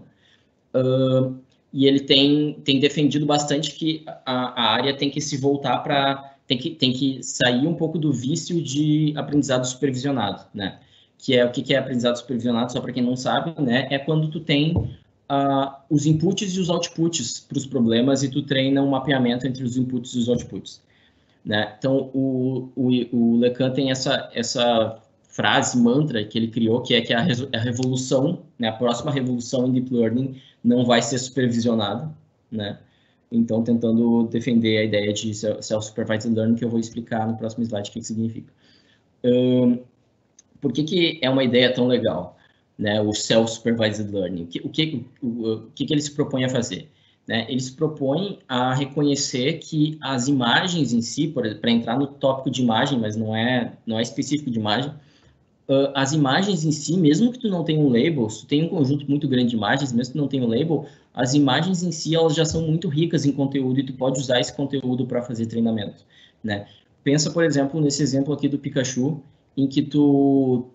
E ele tem defendido bastante que a área tem que se voltar para... Tem que sair um pouco do vício de aprendizado supervisionado, né? Que é o que é aprendizado supervisionado, só para quem não sabe, né? É quando tu tem os inputs e os outputs para os problemas e tu treina um mapeamento entre os inputs e os outputs, né? Então, o LeCun tem essa frase, mantra que ele criou, que é que a revolução, né, a próxima revolução em Deep Learning não vai ser supervisionada, né? Então, tentando defender a ideia de Self-Supervised Learning, que eu vou explicar no próximo slide o que significa. Por que é uma ideia tão legal, né, o Self-Supervised Learning? O que ele se propõe a fazer? Né? Ele se propõe a reconhecer que as imagens em si, para entrar no tópico de imagem, mas não é específico de imagem, as imagens em si, mesmo que tu não tenha um label, se tu tem um conjunto muito grande de imagens, mesmo que tu não tenha um label, as imagens em si, elas já são muito ricas em conteúdo e tu pode usar esse conteúdo para fazer treinamento, né? Pensa, por exemplo, nesse exemplo aqui do Pikachu, em que tu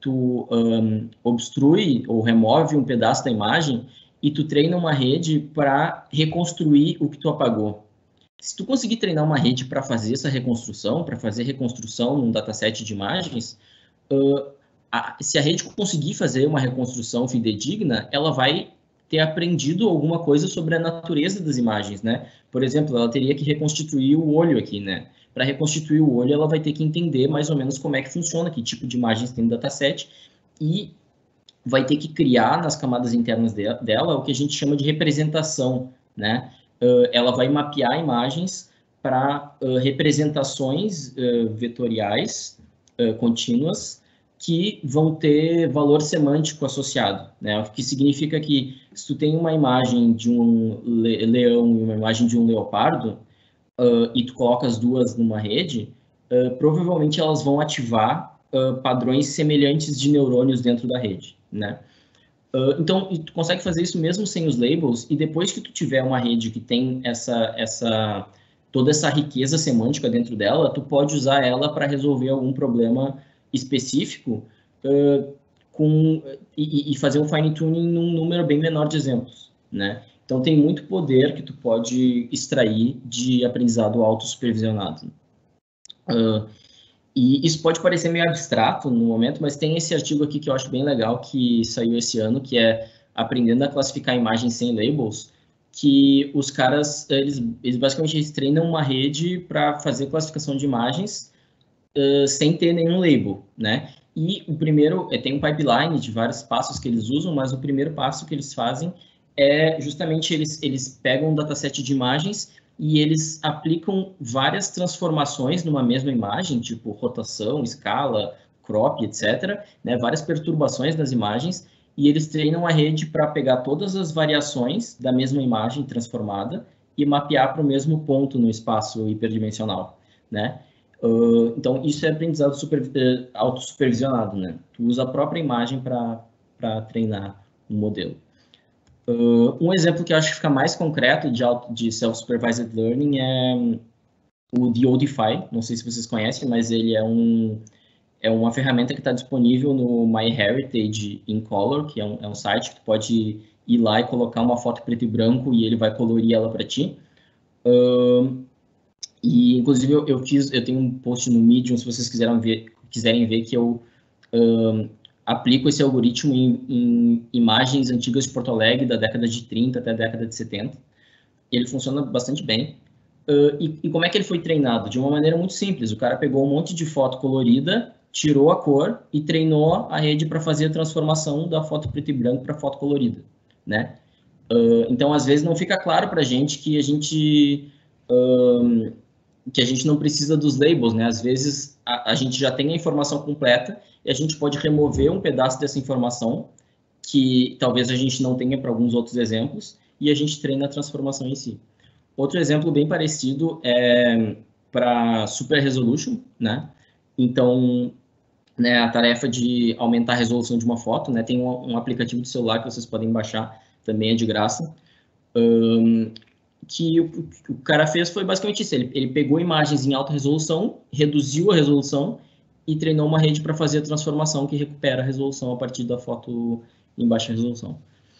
obstrui ou remove um pedaço da imagem e tu treina uma rede para reconstruir o que tu apagou. Se tu conseguir treinar uma rede para fazer essa reconstrução, para fazer reconstrução num dataset de imagens, se a rede conseguir fazer uma reconstrução fidedigna, ela vai ter aprendido alguma coisa sobre a natureza das imagens, né? Por exemplo, ela teria que reconstituir o olho aqui, né? Para reconstituir o olho, ela vai ter que entender mais ou menos como é que funciona, que tipo de imagens tem no dataset, e vai ter que criar nas camadas internas dela o que a gente chama de representação, né? Ela vai mapear imagens para representações vetoriais contínuas que vão ter valor semântico associado, né? O que significa que se tu tem uma imagem de um leão e uma imagem de um leopardo, e tu coloca as duas numa rede, provavelmente elas vão ativar padrões semelhantes de neurônios dentro da rede, né? Então, tu consegue fazer isso mesmo sem os labels, e depois que tu tiver uma rede que tem toda essa riqueza semântica dentro dela, tu pode usar ela para resolver algum problema específico e fazer um fine-tuning num número bem menor de exemplos, né? Então, tem muito poder que tu pode extrair de aprendizado autossupervisionado. E isso pode parecer meio abstrato no momento, mas tem esse artigo aqui que eu acho bem legal, que saiu esse ano, que é Aprendendo a Classificar Imagens Sem Labels, que os caras, eles basicamente treinam uma rede para fazer classificação de imagens sem ter nenhum label, né? E o primeiro, tem um pipeline de vários passos que eles usam, mas o primeiro passo que eles fazem é justamente eles pegam um dataset de imagens e eles aplicam várias transformações numa mesma imagem, tipo rotação, escala, crop, etc., né? Várias perturbações das imagens, e eles treinam a rede para pegar todas as variações da mesma imagem transformada e mapear para o mesmo ponto no espaço hiperdimensional, né? Então, isso é aprendizado autossupervisionado, né? Tu usa a própria imagem para treinar um modelo. Um exemplo que eu acho que fica mais concreto de Self-Supervised Learning é o DODify. Não sei se vocês conhecem, mas ele é uma ferramenta que está disponível no MyHeritage in Color, que é um site que tu pode ir lá e colocar uma foto preto e branco e ele vai colorir ela para ti. E, inclusive, eu tenho um post no Medium, se vocês quiserem ver que eu aplico esse algoritmo em imagens antigas de Porto Alegre, da década de 30 até a década de 70. Ele funciona bastante bem. E como é que ele foi treinado? De uma maneira muito simples. O cara pegou um monte de foto colorida, tirou a cor e treinou a rede para fazer a transformação da foto preto e branco para foto colorida, né? Então, às vezes, não fica claro para a gente que a gente que a gente não precisa dos labels, né? Às vezes a gente já tem a informação completa e a gente pode remover um pedaço dessa informação que talvez a gente não tenha para alguns outros exemplos e a gente treina a transformação em si. Outro exemplo bem parecido é para Super Resolution, né? Então, né, a tarefa de aumentar a resolução de uma foto, né? Tem um aplicativo de celular que vocês podem baixar, também é de graça. Que o cara fez foi basicamente isso. Ele pegou imagens em alta resolução, reduziu a resolução e treinou uma rede para fazer a transformação que recupera a resolução a partir da foto em baixa resolução.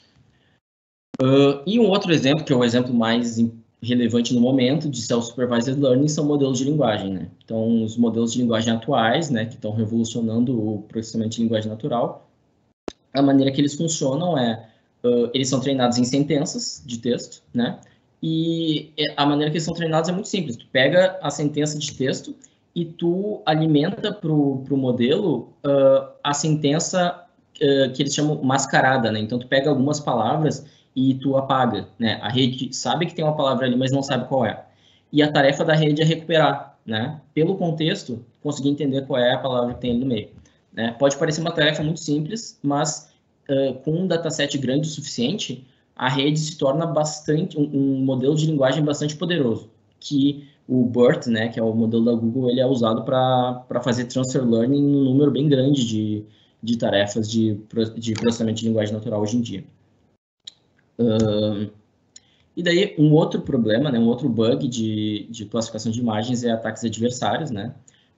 E um outro exemplo, que é o exemplo mais relevante no momento de Self-Supervised Learning, são modelos de linguagem, né? Então, os modelos de linguagem atuais, né, que estão revolucionando o processamento de linguagem natural, a maneira que eles funcionam é, eles são treinados em sentenças de texto, né? E a maneira que eles são treinados é muito simples. Tu pega a sentença de texto e tu alimenta para o modelo a sentença que eles chamam mascarada, né? Então, tu pega algumas palavras e tu apaga, né? A rede sabe que tem uma palavra ali, mas não sabe qual é. E a tarefa da rede é recuperar, né? Pelo contexto, conseguir entender qual é a palavra que tem ali no meio. Né? Pode parecer uma tarefa muito simples, mas com um dataset grande o suficiente, a rede se torna bastante um modelo de linguagem bastante poderoso, que o BERT, né, que é o modelo da Google, ele é usado para fazer transfer learning num número bem grande de tarefas de processamento de linguagem natural hoje em dia. E daí, um outro problema, né, um outro bug de classificação de imagens é ataques adversários, né?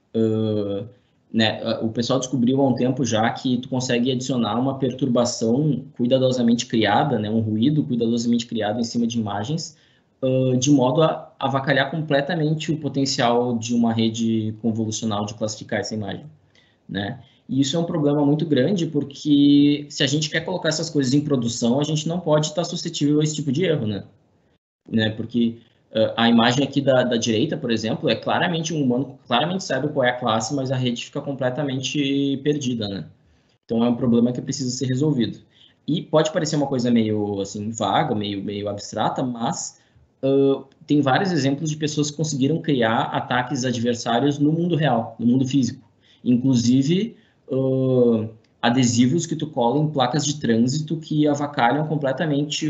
O pessoal descobriu há um tempo já que tu consegue adicionar uma perturbação cuidadosamente criada, né, um ruído cuidadosamente criado em cima de imagens, de modo a avacalhar completamente o potencial de uma rede convolucional de classificar essa imagem, né? E isso é um problema muito grande, porque se a gente quer colocar essas coisas em produção, a gente não pode estar suscetível a esse tipo de erro, né? Porque a imagem aqui da direita, por exemplo, é claramente um humano, claramente sabe qual é a classe, mas a rede fica completamente perdida, né? Então é um problema que precisa ser resolvido. E pode parecer uma coisa meio assim vaga, meio abstrata, mas tem vários exemplos de pessoas que conseguiram criar ataques adversários no mundo real, no mundo físico. Inclusive adesivos que tu cola em placas de trânsito que avacalham completamente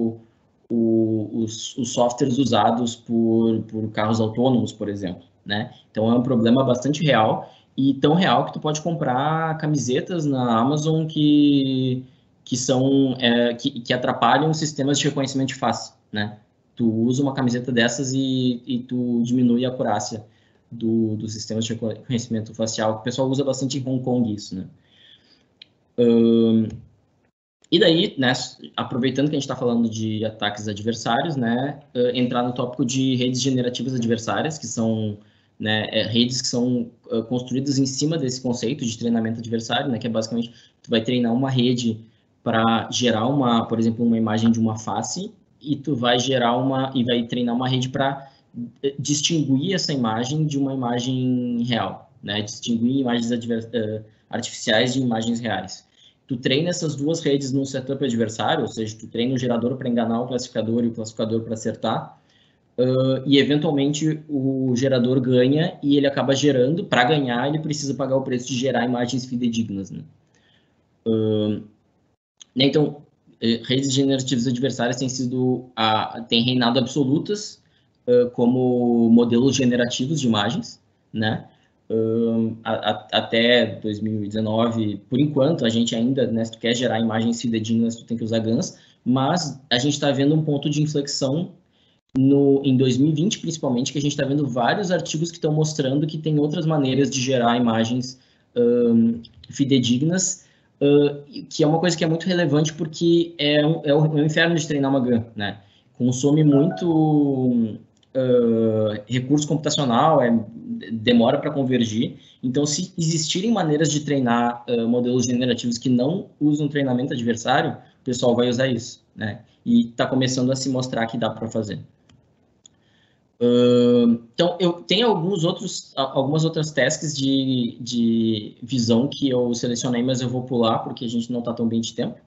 os softwares usados por carros autônomos, por exemplo, né? Então é um problema bastante real, e tão real que tu pode comprar camisetas na Amazon que atrapalham os sistemas de reconhecimento de face, né? Tu usa uma camiseta dessas e tu diminui a acurácia do sistema de reconhecimento facial, que o pessoal usa bastante em Hong Kong isso, né? E daí, né, aproveitando que a gente está falando de ataques adversários, né, entrar no tópico de redes generativas adversárias, que são, né, redes que são construídas em cima desse conceito de treinamento adversário, né, que é basicamente, tu vai treinar uma rede para gerar por exemplo, uma imagem de uma face, e tu vai vai treinar uma rede para distinguir essa imagem de uma imagem real, né, distinguir imagens artificiais de imagens reais. Tu treina essas duas redes num setup adversário, ou seja, tu treina o gerador para enganar o classificador e o classificador para acertar, e eventualmente o gerador ganha e ele acaba gerando. Para ganhar, ele precisa pagar o preço de gerar imagens fidedignas, né? Então, redes generativas adversárias têm reinado absolutas como modelos generativos de imagens, né? Até 2019, por enquanto, a gente ainda, né, se tu quer gerar imagens fidedignas, tu tem que usar GANs, mas a gente está vendo um ponto de inflexão em 2020, principalmente, que a gente está vendo vários artigos que estão mostrando que tem outras maneiras de gerar imagens fidedignas, que é uma coisa que é muito relevante, porque é um inferno de treinar uma GAN, né? Consome muito recurso computacional, demora para convergir. Então, se existirem maneiras de treinar modelos generativos que não usam treinamento adversário, o pessoal vai usar isso, né? E está começando a se mostrar que dá para fazer. Então, eu tenho algumas outras tasks de visão que eu selecionei, mas eu vou pular porque a gente não está tão bem de tempo.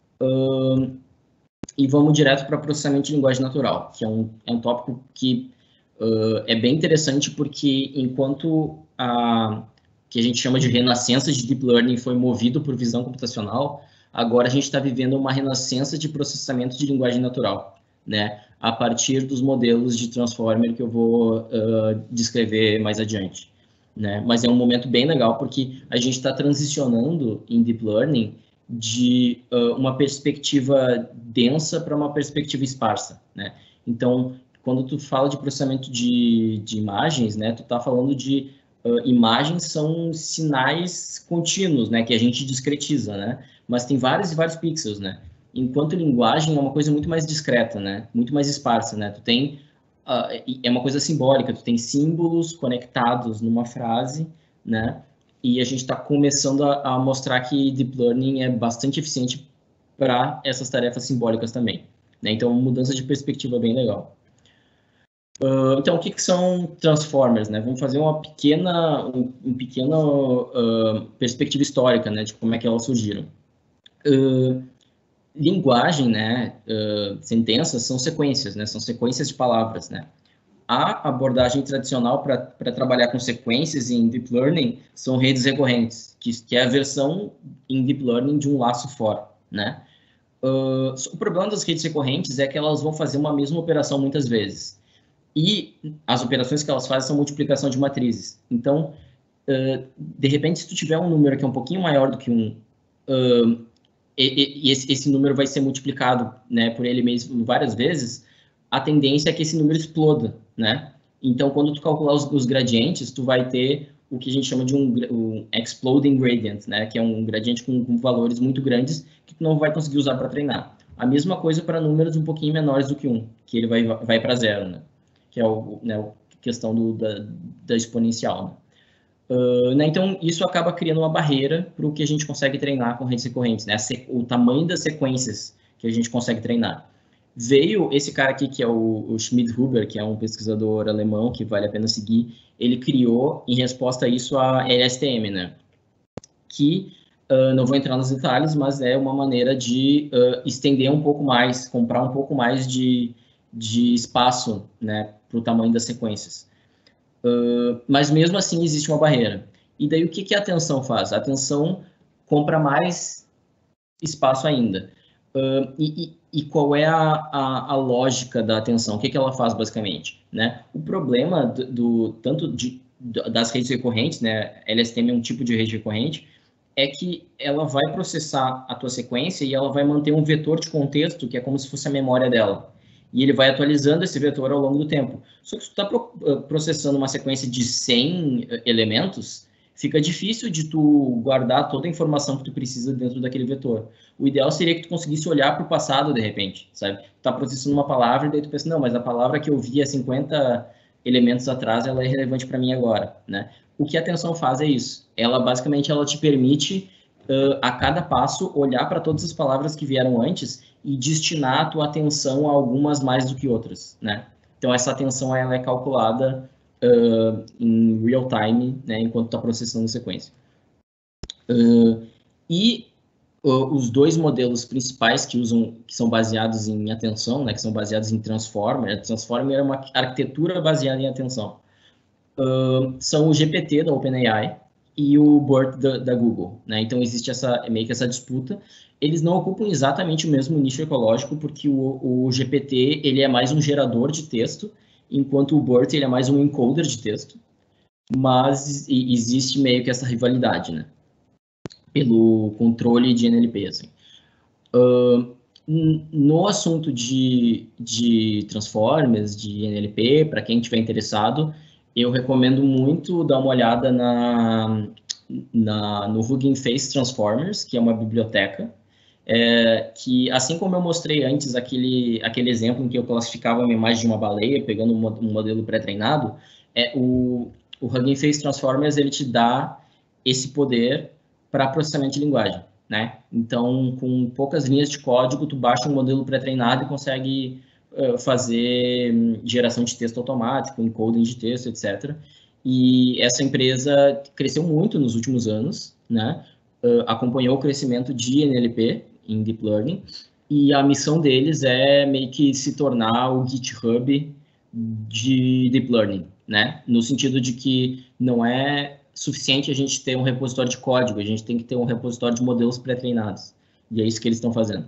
E vamos direto para processamento de linguagem natural, que é um tópico que é bem interessante porque enquanto que a gente chama de renascença de Deep Learning foi movido por visão computacional, agora a gente está vivendo uma renascença de processamento de linguagem natural, né? A partir dos modelos de Transformer que eu vou descrever mais adiante, né? Mas é um momento bem legal porque a gente está transicionando em Deep Learning de uma perspectiva densa para uma perspectiva esparsa, né? Então, quando tu fala de processamento de imagens, né, tu está falando de imagens são sinais contínuos, né, que a gente discretiza, né? Mas tem vários e vários pixels, né? Enquanto linguagem é uma coisa muito mais discreta, né? Muito mais esparsa, né? Tu tem é uma coisa simbólica, tu tem símbolos conectados numa frase, né? E a gente está começando a mostrar que Deep Learning é bastante eficiente para essas tarefas simbólicas também, né? Então, mudança de perspectiva bem legal. Então, o que são Transformers, né? Vamos fazer uma pequena perspectiva histórica, né? De como é que elas surgiram. Linguagem, né? Sentenças são sequências, né? São sequências de palavras, né? A abordagem tradicional para trabalhar com sequências em Deep Learning são redes recorrentes, que é a versão em Deep Learning de um laço for, né? O problema das redes recorrentes é que elas vão fazer uma mesma operação muitas vezes. E as operações que elas fazem são multiplicação de matrizes. Então, de repente, se tu tiver um número que é um pouquinho maior do que 1, e esse número vai ser multiplicado, né, por ele mesmo várias vezes, a tendência é que esse número exploda, né? Então, quando tu calcular os gradientes, tu vai ter o que a gente chama de um exploding gradient, né, que é um gradiente com valores muito grandes que tu não vai conseguir usar para treinar. A mesma coisa para números um pouquinho menores do que 1, que ele vai para 0, né? Que é a questão da exponencial. Né? Então, isso acaba criando uma barreira para o que a gente consegue treinar com redes recorrentes, né? O tamanho das sequências que a gente consegue treinar. Veio esse cara aqui, que é o Schmidhuber, que é um pesquisador alemão que vale a pena seguir, ele criou, em resposta a isso, a LSTM, né? Que, não vou entrar nos detalhes, mas é uma maneira de estender um pouco mais, comprar um pouco mais de espaço, né, para o tamanho das sequências. Mas mesmo assim existe uma barreira. E daí o que a atenção faz? A atenção compra mais espaço ainda. E qual é a lógica da atenção? O que ela faz basicamente? Né? O problema das redes recorrentes, né, LSTM é um tipo de rede recorrente, é que ela vai processar a tua sequência e ela vai manter um vetor de contexto que é como se fosse a memória dela. E ele vai atualizando esse vetor ao longo do tempo. Só que se tu está processando uma sequência de 100 elementos, fica difícil de tu guardar toda a informação que tu precisa dentro daquele vetor. O ideal seria que tu conseguisse olhar para o passado, de repente, sabe? Tu tá processando uma palavra e daí tu pensa, não, mas a palavra que eu vi há 50 elementos atrás, ela é relevante para mim agora, né? O que a atenção faz é isso. Ela, basicamente, ela te permite, a cada passo, olhar para todas as palavras que vieram antes e destinar a tua atenção a algumas mais do que outras, né? Então, essa atenção, ela é calculada em real time, né, enquanto está processando a sequência. Os dois modelos principais que são baseados em atenção, né, que são baseados em Transformer. A Transformer é uma arquitetura baseada em atenção. São o GPT da OpenAI e o BERT da Google, né? Então existe meio que essa disputa. Eles não ocupam exatamente o mesmo nicho ecológico, porque o GPT ele é mais um gerador de texto, enquanto o BERT ele é mais um encoder de texto. Mas existe meio que essa rivalidade, né? Pelo controle de NLP, assim. No assunto de Transformers, de NLP, para quem estiver interessado, eu recomendo muito dar uma olhada no Hugging Face Transformers, que é uma biblioteca, que, assim como eu mostrei antes aquele exemplo em que eu classificava uma imagem de uma baleia, pegando um modelo pré-treinado, o Hugging Face Transformers ele te dá esse poder para processamento de linguagem, né? Então, com poucas linhas de código, tu baixa um modelo pré-treinado e consegue fazer geração de texto automático, encoding de texto, etc. E essa empresa cresceu muito nos últimos anos, né? Acompanhou o crescimento de NLP em Deep Learning, e a missão deles é meio que se tornar o GitHub de Deep Learning, né? No sentido de que não é suficiente a gente ter um repositório de código, a gente tem que ter um repositório de modelos pré-treinados. E é isso que eles estão fazendo.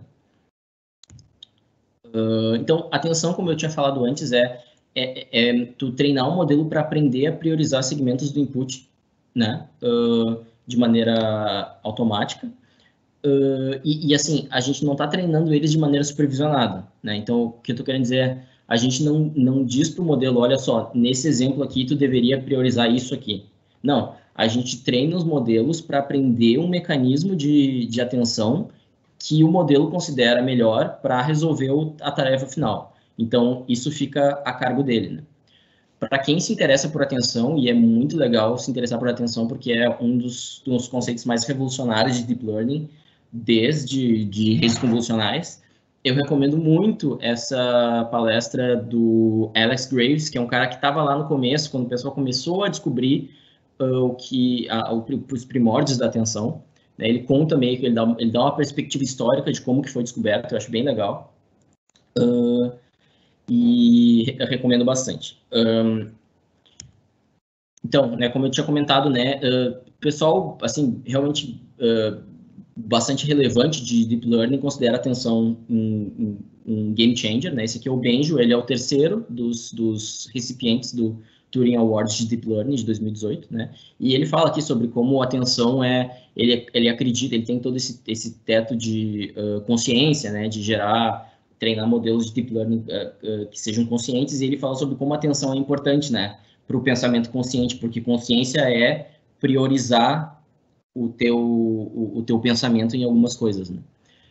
Então, atenção, como eu tinha falado antes, tu treinar um modelo para aprender a priorizar segmentos do input, né? De maneira automática. E assim, a gente não está treinando eles de maneira supervisionada, né? Então, o que eu estou querendo dizer é, a gente não diz para o modelo, olha só, nesse exemplo aqui, tu deveria priorizar isso aqui. Não, a gente treina os modelos para aprender um mecanismo de atenção que o modelo considera melhor para resolver a tarefa final. Então, isso fica a cargo dele, né? Para quem se interessa por atenção, e é muito legal se interessar por atenção, porque é um dos conceitos mais revolucionários de Deep Learning, desde de redes convolucionais, eu recomendo muito essa palestra do Alex Graves, que é um cara que estava lá no começo, quando o pessoal começou a descobrir os primórdios da atenção. Né? Ele conta meio que ele dá uma perspectiva histórica de como que foi descoberto, eu acho bem legal. E eu recomendo bastante. Então, né, como eu tinha comentado, né, pessoal, assim, realmente bastante relevante de Deep Learning considera a atenção um game changer, né? Esse aqui é o Benjo, ele é o terceiro dos recipientes do Turing Awards de Deep Learning de 2018, né? E ele fala aqui sobre como a atenção ele acredita, ele tem todo esse teto de consciência, né? De treinar modelos de Deep Learning que sejam conscientes, e ele fala sobre como a atenção é importante, né? Para o pensamento consciente, porque consciência é priorizar o teu pensamento em algumas coisas, né?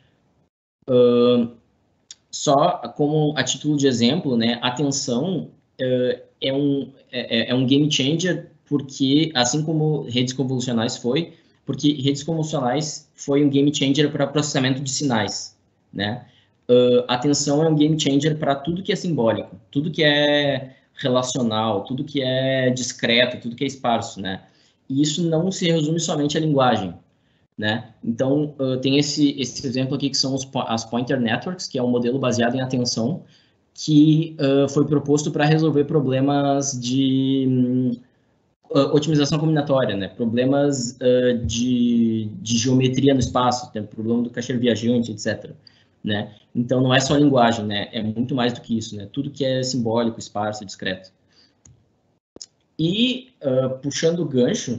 Só como a título de exemplo, né, atenção é um game changer porque, assim como redes convolucionais porque redes convolucionais foi um game changer para processamento de sinais, né? Atenção é um game changer para tudo que é simbólico, tudo que é relacional, tudo que é discreto, tudo que é esparso, né? E isso não se resume somente à linguagem, né? Então, tem esse exemplo aqui que são as Pointer Networks, que é um modelo baseado em atenção, que foi proposto para resolver problemas de otimização combinatória, né? Problemas de geometria no espaço, tem o problema do caixeiro viajante, etc. Né? Então, não é só linguagem, né? É muito mais do que isso, né? Tudo que é simbólico, esparso, discreto. E, puxando o gancho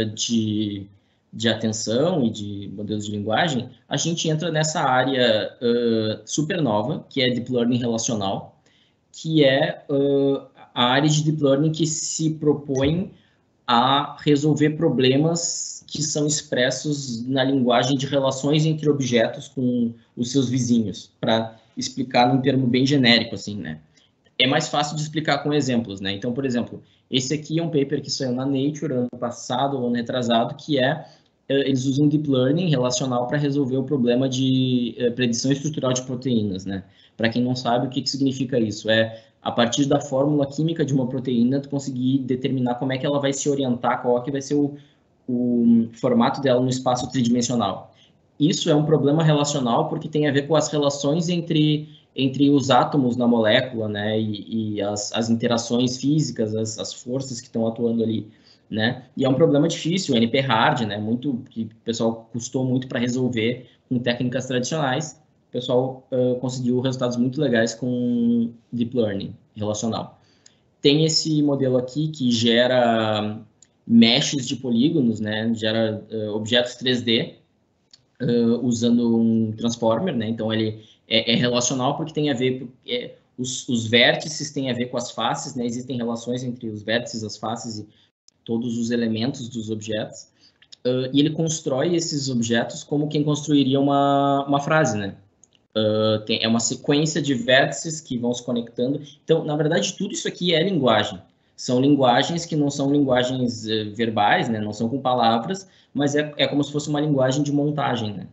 de atenção e de modelos de linguagem, a gente entra nessa área super nova, que é Deep Learning relacional, que é a área de Deep Learning que se propõe a resolver problemas que são expressos na linguagem de relações entre objetos com os seus vizinhos, para explicar num termo bem genérico, assim, né? É mais fácil de explicar com exemplos, né? Então, por exemplo, esse aqui é um paper que saiu na Nature ano passado ou ano retrasado, que eles usam Deep Learning relacional para resolver o problema de predição estrutural de proteínas, né? Para quem não sabe, o que significa isso? A partir da fórmula química de uma proteína, tu conseguir determinar como é que ela vai se orientar, qual que vai ser o formato dela no espaço tridimensional. Isso é um problema relacional porque tem a ver com as relações entre os átomos na molécula, né, e as interações físicas, as forças que estão atuando ali, né, e é um problema difícil, NP-hard, né, que o pessoal custou muito para resolver com técnicas tradicionais, o pessoal conseguiu resultados muito legais com Deep Learning relacional. Tem esse modelo aqui que gera meshes de polígonos, né, gera objetos 3D, usando um transformer, né, então ele é relacional porque tem a ver, os vértices têm a ver com as faces, né? Existem relações entre os vértices, as faces e todos os elementos dos objetos. E ele constrói esses objetos como quem construiria uma frase, né? É uma sequência de vértices que vão se conectando. Então, na verdade, tudo isso aqui é linguagem. São linguagens que não são linguagens verbais, né? Não são com palavras, mas é como se fosse uma linguagem de montagem, né?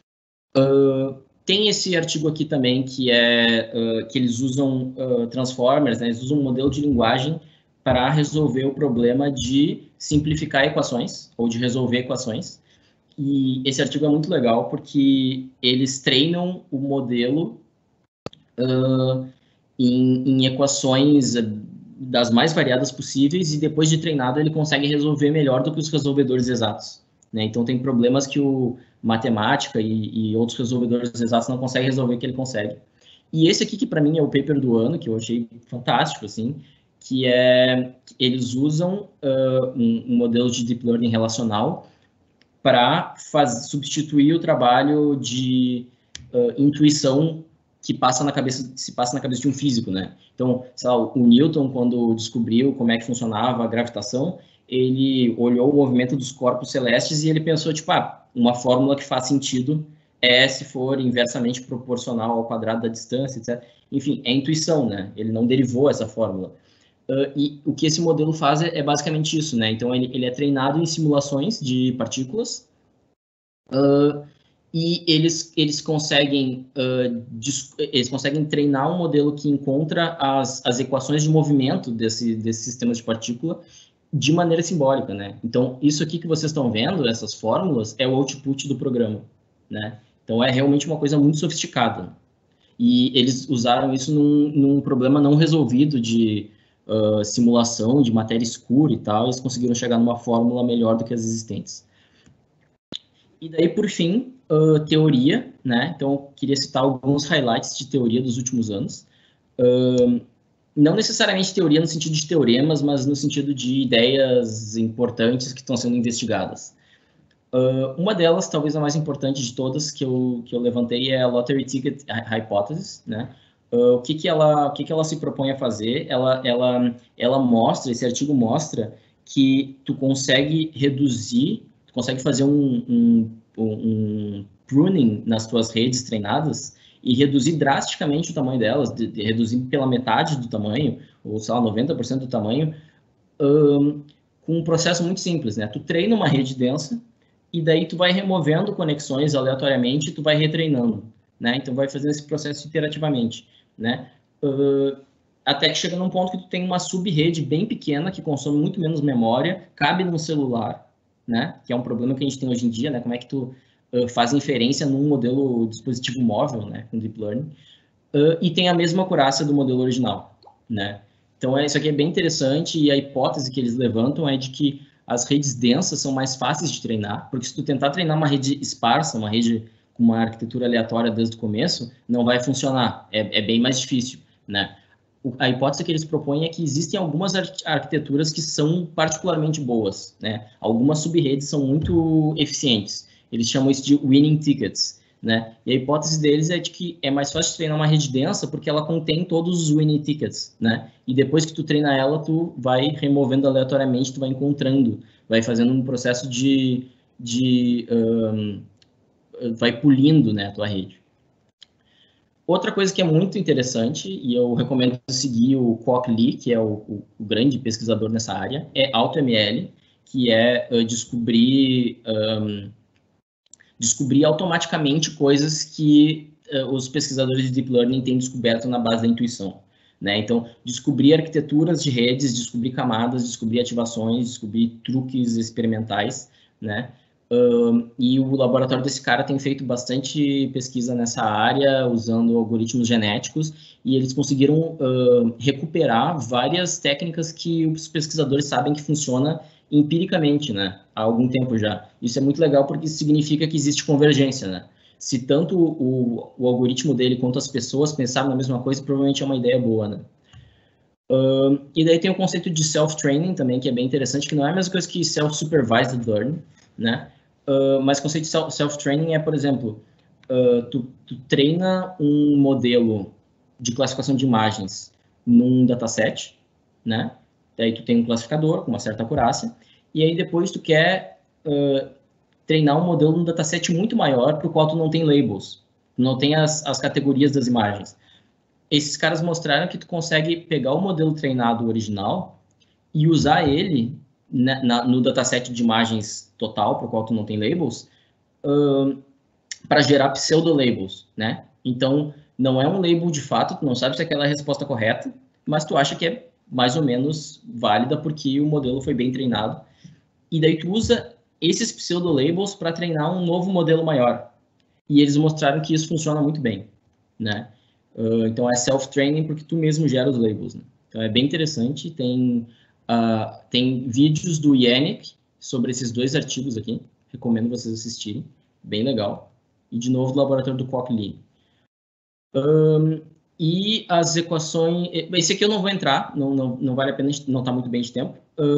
Tem esse artigo aqui também que que eles usam transformers, né? Eles usam um modelo de linguagem para resolver o problema de simplificar equações ou de resolver equações. E esse artigo é muito legal porque eles treinam o modelo em equações das mais variadas possíveis, e depois de treinado ele consegue resolver melhor do que os resolvedores exatos, né? Então tem problemas que o matemática e outros resolvedores exatos não conseguem resolver, que ele consegue. E esse aqui, que para mim é o paper do ano, que eu achei fantástico, assim, que é, eles usam um modelo de deep learning relacional para substituir o trabalho de intuição que se passa na cabeça de um físico, né? Então, sei lá, o Newton, quando descobriu como é que funcionava a gravitação, ele olhou o movimento dos corpos celestes e ele pensou, tipo, uma fórmula que faz sentido é se for inversamente proporcional ao quadrado da distância, etc. Enfim, é intuição, né? Ele não derivou essa fórmula. E o que esse modelo faz é basicamente isso, né? Então, ele é treinado em simulações de partículas, e eles conseguem treinar um modelo que encontra as equações de movimento desse sistema de partícula de maneira simbólica, né? Então, isso aqui que vocês estão vendo, essas fórmulas, é o output do programa, né? Então, é realmente uma coisa muito sofisticada. E eles usaram isso num problema não resolvido de simulação de matéria escura e tal, eles conseguiram chegar numa fórmula melhor do que as existentes. E daí, por fim, teoria, né? Então, eu queria citar alguns highlights de teoria dos últimos anos. Não necessariamente teoria no sentido de teoremas, mas no sentido de ideias importantes que estão sendo investigadas. Uma delas, talvez a mais importante de todas que eu levantei, é a Lottery Ticket Hypothesis, né? O que ela se propõe a fazer? Ela mostra, esse artigo mostra que tu consegue reduzir, tu consegue fazer um pruning nas tuas redes treinadas e reduzir drasticamente o tamanho delas, reduzir pela metade do tamanho, ou sei lá, 90% do tamanho, com um processo muito simples, né? Tu treina uma rede densa e daí tu vai removendo conexões aleatoriamente e tu vai retreinando, né? Então vai fazendo esse processo iterativamente, né? Até que chega num ponto que tu tem uma sub-rede bem pequena que consome muito menos memória, cabe num celular, né? Que é um problema que a gente tem hoje em dia, né? Como é que tu faz inferência num modelo dispositivo móvel, né? Com Deep Learning, e tem a mesma acurácia do modelo original, né? Então, isso aqui é bem interessante, e a hipótese que eles levantam é de que as redes densas são mais fáceis de treinar, porque se tu tentar treinar uma rede esparsa, uma rede com uma arquitetura aleatória desde o começo, não vai funcionar, é bem mais difícil, né? A hipótese que eles propõem é que existem algumas arquiteturas que são particularmente boas, né? Algumas sub-redes são muito eficientes, eles chamam isso de winning tickets, né? E a hipótese deles é de que é mais fácil treinar uma rede densa porque ela contém todos os winning tickets, né? E depois que tu treina ela, tu vai removendo aleatoriamente, tu vai encontrando, vai fazendo um processo vai pulindo, né, a tua rede. Outra coisa que é muito interessante, e eu recomendo seguir o Kwok Lee, que é o grande pesquisador nessa área, é AutoML, que é descobrir automaticamente coisas que os pesquisadores de Deep Learning têm descoberto na base da intuição, né? Então, descobrir arquiteturas de redes, descobrir camadas, descobrir ativações, descobrir truques experimentais, né? E o laboratório desse cara tem feito bastante pesquisa nessa área, usando algoritmos genéticos, e eles conseguiram recuperar várias técnicas que os pesquisadores sabem que funciona empiricamente, né, há algum tempo já. Isso é muito legal porque isso significa que existe convergência, né? Se tanto o algoritmo dele quanto as pessoas pensaram na mesma coisa, provavelmente é uma ideia boa, né? E daí tem o conceito de self-training também, que é bem interessante, que não é a mesma coisa que self-supervised learning, né? Mas o conceito de self-training é, por exemplo, tu treina um modelo de classificação de imagens num dataset, né? Daí tu tem um classificador com uma certa acurácia, e aí depois tu quer treinar um modelo num dataset muito maior, para o qual tu não tem labels, não tem as categorias das imagens. Esses caras mostraram que tu consegue pegar o modelo treinado original e usar ele no dataset de imagens total, para o qual tu não tem labels, para gerar pseudo-labels, né? Então, não é um label de fato, tu não sabe se aquela é a resposta correta, mas tu acha que é mais ou menos válida porque o modelo foi bem treinado. E daí tu usa esses pseudo-labels para treinar um novo modelo maior. E eles mostraram que isso funciona muito bem, né? Então, é self-training porque tu mesmo gera os labels, né? Então, é bem interessante. Tem vídeos do Yannick sobre esses 2 artigos aqui. Recomendo vocês assistirem. Bem legal. E, de novo, do laboratório do Coq-Lee. E as equações... Esse aqui eu não vou entrar. Não vale a pena, não está muito bem de tempo.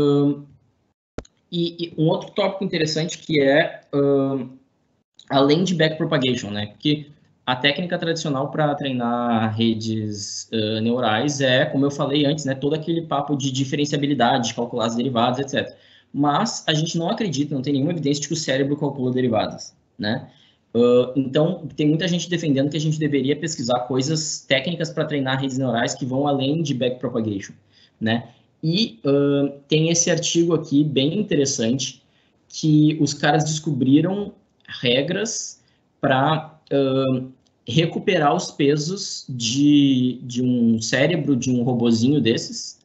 E um outro tópico interessante que é... além de backpropagation, né? Porque a técnica tradicional para treinar redes neurais é, como eu falei antes, né, todo aquele papo de diferenciabilidade, de calcular as derivadas, etc. Mas a gente não acredita, não tem nenhuma evidência de que o cérebro calcula derivadas, né? Então, tem muita gente defendendo que a gente deveria pesquisar coisas técnicas para treinar redes neurais que vão além de backpropagation, né? E tem esse artigo aqui, bem interessante, que os caras descobriram regras para recuperar os pesos de um cérebro de um robozinho desses.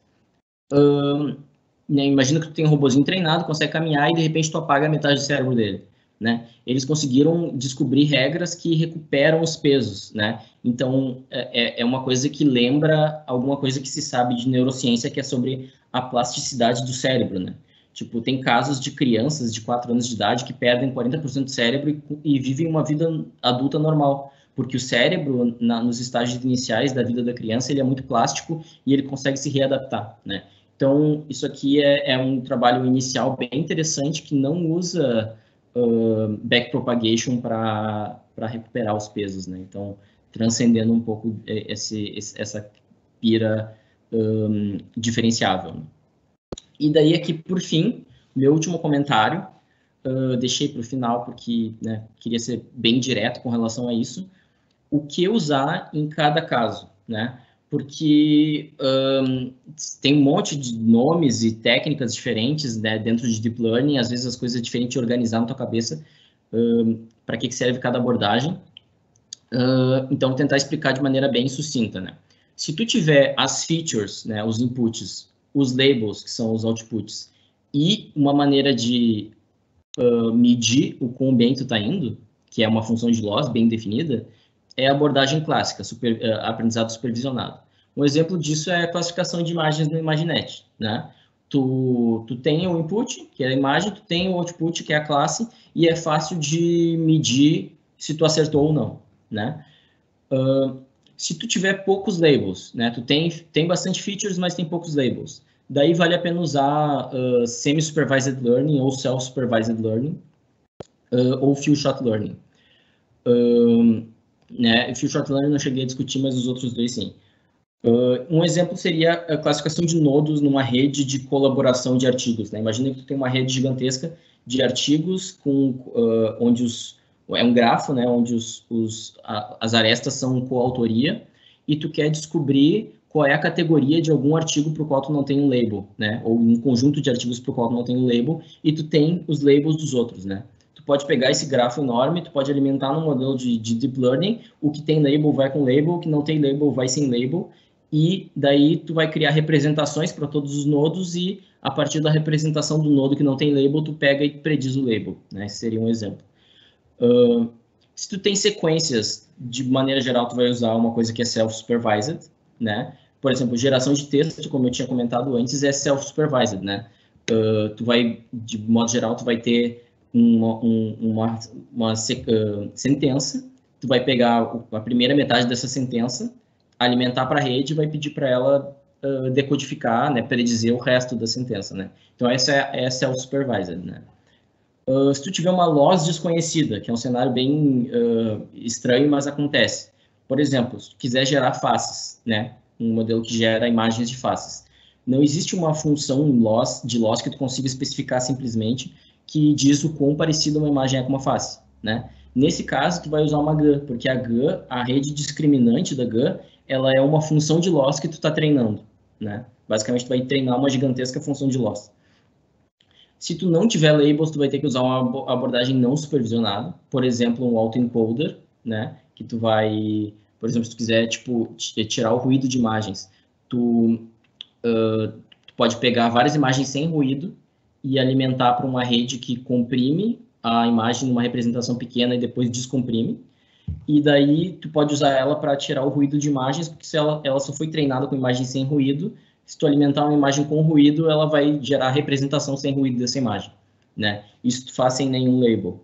Né, imagina que tu tem um robozinho treinado, consegue caminhar e de repente tu apaga metade do cérebro dele. Né? Eles conseguiram descobrir regras que recuperam os pesos. Né? Então, é uma coisa que lembra alguma coisa que se sabe de neurociência, que é sobre a plasticidade do cérebro. Né? Tipo, tem casos de crianças de 4 anos de idade que perdem 40% do cérebro e vivem uma vida adulta normal, porque o cérebro, nos estágios iniciais da vida da criança, ele é muito plástico e ele consegue se readaptar, né? Então, isso aqui é um trabalho inicial bem interessante que não usa backpropagation para recuperar os pesos, né? Então, transcendendo um pouco essa pira diferenciável, né? E daí aqui, por fim, meu último comentário, deixei para o final porque, né, queria ser bem direto com relação a isso. O que usar em cada caso, né? Porque tem um monte de nomes e técnicas diferentes, né, dentro de Deep Learning, às vezes as coisas é diferente de organizar na tua cabeça para que serve cada abordagem. Então, tentar explicar de maneira bem sucinta, né? Se tu tiver as features, né, os inputs, os labels, que são os outputs, e uma maneira de medir o quão bem tu está indo, que é uma função de loss bem definida, é a abordagem clássica, aprendizado supervisionado. Um exemplo disso é a classificação de imagens no Imaginet, né? Tu tem o input, que é a imagem, tu tem o output, que é a classe, e é fácil de medir se tu acertou ou não, né? Se tu tiver poucos labels, né? Tu tem bastante features, mas tem poucos labels. Daí vale a pena usar semi-supervised learning ou self-supervised learning ou few-shot learning. Né? Few-shot learning não cheguei a discutir, mas os outros 2 sim. Um exemplo seria a classificação de nodos numa rede de colaboração de artigos. Né? Imagina que tu tem uma rede gigantesca de artigos onde é um grafo, né? Onde as arestas são coautoria e tu quer descobrir qual é a categoria de algum artigo para o qual tu não tem um label, né? Ou um conjunto de artigos para o qual tu não tem um label e tu tem os labels dos outros, né? Tu pode pegar esse grafo enorme, tu pode alimentar no modelo de Deep Learning, o que tem label vai com label, o que não tem label vai sem label, e daí tu vai criar representações para todos os nodos e a partir da representação do nodo que não tem label, tu pega e prediz o label, né? Esse seria um exemplo. Se tu tem sequências, de maneira geral, tu vai usar uma coisa que é self-supervised, né? Por exemplo, geração de texto, como eu tinha comentado antes, é self-supervised, né? Tu vai, de modo geral, tu vai ter uma sentença, tu vai pegar a primeira metade dessa sentença, alimentar para a rede e vai pedir para ela decodificar, né, predizer o resto da sentença, né? Então, essa é self-supervised, né? Se tu tiver uma loss desconhecida, que é um cenário bem estranho, mas acontece. Por exemplo, se tu quiser gerar faces, né? Um modelo que gera imagens de faces. Não existe uma função de loss que tu consiga especificar simplesmente que diz o quão parecida uma imagem é com uma face, né? Nesse caso, tu vai usar uma GAN, porque a GAN, a rede discriminante da GAN, ela é uma função de loss que tu está treinando, né? Basicamente, tu vai treinar uma gigantesca função de loss. Se tu não tiver labels, tu vai ter que usar uma abordagem não supervisionada, por exemplo, um autoencoder, né? Que tu vai, por exemplo, se tu quiser tipo tirar o ruído de imagens, tu pode pegar várias imagens sem ruído e alimentar para uma rede que comprime a imagem numa representação pequena e depois descomprime. e daí tu pode usar ela para tirar o ruído de imagens, porque se ela só foi treinada com imagem sem ruído, se tu alimentar uma imagem com ruído, ela vai gerar a representação sem ruído dessa imagem, né? Isso tu faz sem nenhum label.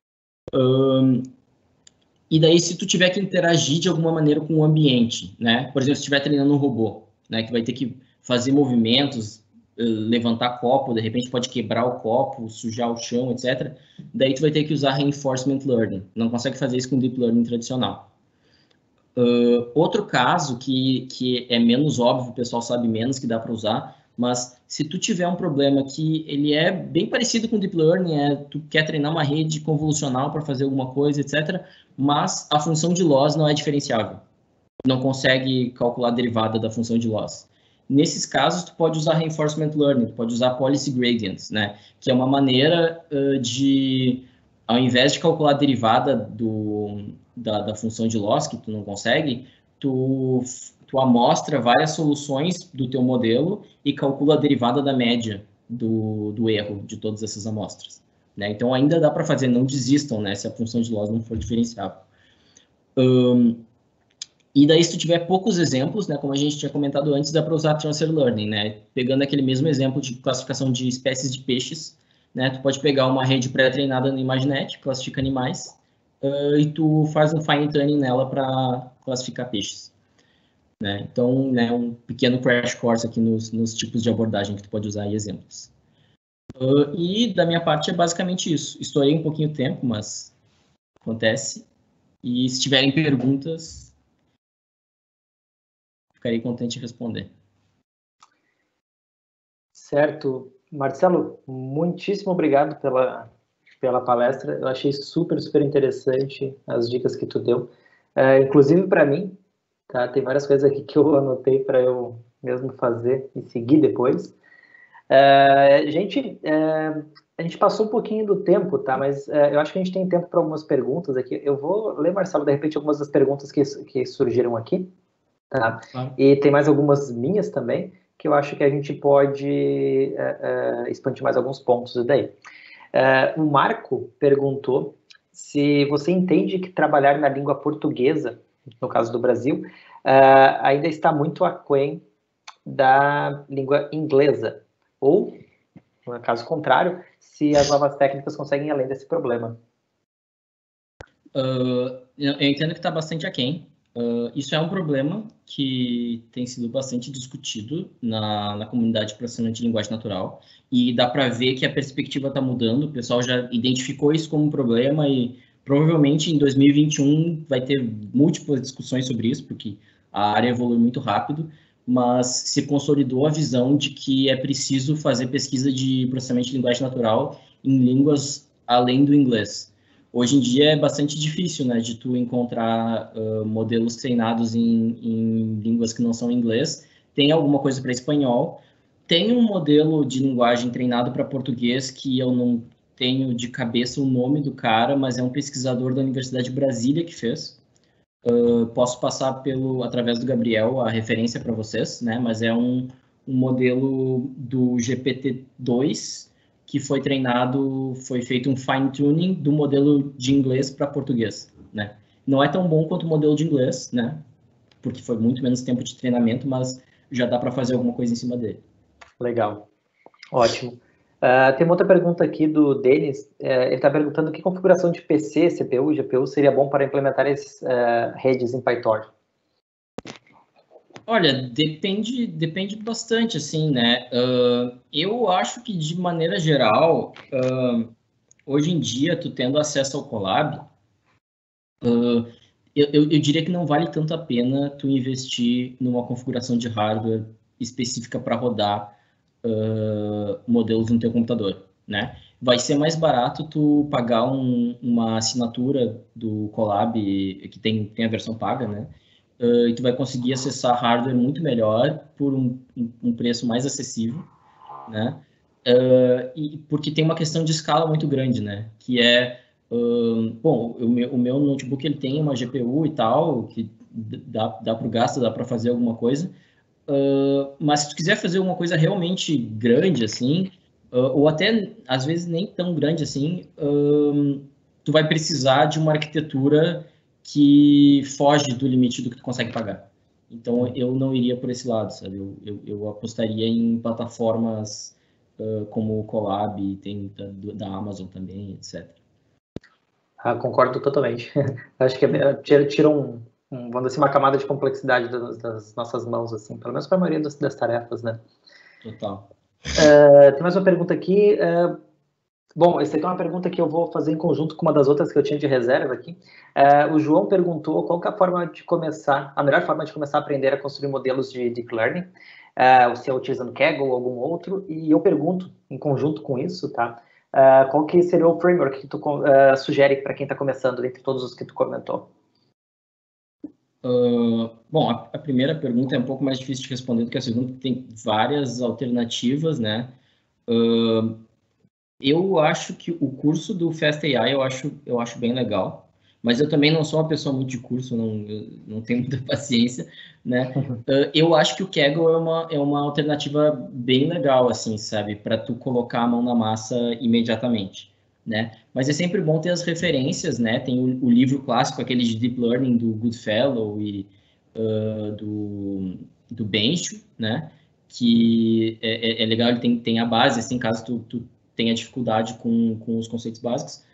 E daí, se tu tiver que interagir de alguma maneira com o ambiente, né? Por exemplo, se estiver treinando um robô, né? Que vai ter que fazer movimentos, levantar copo, de repente pode quebrar o copo, sujar o chão, etc. Daí tu vai ter que usar Reinforcement Learning. Não consegue fazer isso com Deep Learning tradicional. Outro caso que é menos óbvio, o pessoal sabe menos que dá para usar, mas se tu tiver um problema que ele é bem parecido com Deep Learning, tu quer treinar uma rede convolucional para fazer alguma coisa, etc., mas a função de loss não é diferenciável. Não consegue calcular a derivada da função de loss. Nesses casos, tu pode usar Reinforcement Learning, tu pode usar Policy Gradients, né? Que é uma maneira de, ao invés de calcular a derivada da função de loss, que tu não consegue, tu amostra várias soluções do teu modelo e calcula a derivada da média do erro de todas essas amostras. Né? Então, ainda dá para fazer, não desistam, né, se a função de loss não for diferenciável. E daí, se tu tiver poucos exemplos, né, como a gente tinha comentado antes, dá para usar Transfer Learning, né? Pegando aquele mesmo exemplo de classificação de espécies de peixes, né? Tu pode pegar uma rede pré-treinada no ImageNet, classifica animais, e tu faz um fine tuning nela para classificar peixes. Né? Então, né, um pequeno crash course aqui nos tipos de abordagem que tu pode usar e exemplos. E da minha parte é basicamente isso. Estourei um pouquinho o tempo, mas acontece. E se tiverem perguntas, ficarei contente em responder. Certo. Marcelo, muitíssimo obrigado pela palestra. Eu achei super interessante as dicas que tu deu. Inclusive para mim, tá? Tem várias coisas aqui que eu anotei para eu mesmo fazer e seguir depois. A gente passou um pouquinho do tempo, tá? Mas eu acho que a gente tem tempo para algumas perguntas aqui. Eu vou ler, Marcelo, de repente, algumas das perguntas que surgiram aqui, tá? E tem mais algumas minhas também, que eu acho que a gente pode expandir mais alguns pontos daí. O Marco perguntou se você entende que trabalhar na língua portuguesa, no caso do Brasil, ainda está muito aquém da língua inglesa, ou, no caso contrário, se as novas técnicas conseguem ir além desse problema. Eu entendo que está bastante aquém. Isso é um problema que tem sido bastante discutido na comunidade de processamento de linguagem natural, e dá para ver que a perspectiva está mudando, o pessoal já identificou isso como um problema e provavelmente em 2021 vai ter múltiplas discussões sobre isso, porque a área evolui muito rápido, mas se consolidou a visão de que é preciso fazer pesquisa de processamento de linguagem natural em línguas além do inglês. Hoje em dia é bastante difícil, né, de tu encontrar modelos treinados em línguas que não são inglês. Tem alguma coisa para espanhol. Tem um modelo de linguagem treinado para português que eu não tenho de cabeça o nome do cara, mas é um pesquisador da Universidade de Brasília que fez. Posso passar através do Gabriel a referência para vocês, né, mas é um modelo do GPT-2 que foi feito um fine-tuning do modelo de inglês para português, né? Não é tão bom quanto o modelo de inglês, né? Porque foi muito menos tempo de treinamento, mas já dá para fazer alguma coisa em cima dele. Legal, ótimo. Tem uma outra pergunta aqui do Denis. Ele está perguntando que configuração de PC, CPU e GPU seria bom para implementar essas redes em PyTorch. Olha, depende bastante, assim, né? Eu acho que, de maneira geral, hoje em dia, tu tendo acesso ao Colab, eu diria que não vale tanto a pena tu investir numa configuração de hardware específica para rodar modelos no teu computador, né? Vai ser mais barato tu pagar uma assinatura do Colab, que tem a versão paga, né? E tu vai conseguir acessar hardware muito melhor por um preço mais acessível, né? E porque tem uma questão de escala muito grande, né? Que é, bom, o meu notebook ele tem uma GPU e tal, que dá para o gasto, dá para fazer alguma coisa, mas se tu quiser fazer uma coisa realmente grande, assim, ou até, às vezes, nem tão grande assim, tu vai precisar de uma arquitetura que foge do limite do que tu consegue pagar. Então, eu não iria por esse lado, sabe? Eu apostaria em plataformas como o Colab, tem da Amazon também, etc. Concordo totalmente. Acho que tira vamos dizer assim, uma camada de complexidade das nossas mãos, assim, pelo menos para a maioria das tarefas, né? Total. Tem mais uma pergunta aqui. Bom, essa aqui é uma pergunta que eu vou fazer em conjunto com uma das outras que eu tinha de reserva aqui. O João perguntou qual que é a melhor forma de começar a aprender a construir modelos de Deep Learning, se é utilizando Kaggle ou algum outro, e eu pergunto, em conjunto com isso, tá? Qual que seria o framework que tu sugere para quem está começando, entre todos os que tu comentou? Bom, a primeira pergunta é um pouco mais difícil de responder do que a segunda, porque tem várias alternativas, né? Eu acho que o curso do Fast AI eu acho bem legal, mas eu também não sou uma pessoa muito de curso, não tenho muita paciência, né? Eu acho que o Kaggle é uma alternativa bem legal, assim, sabe? Para tu colocar a mão na massa imediatamente, né? Mas é sempre bom ter as referências, né? Tem o livro clássico, aquele de Deep Learning do Goodfellow e do Bencho, né? Que é legal, ele tem a base, assim, caso tu tenha dificuldade com os conceitos básicos.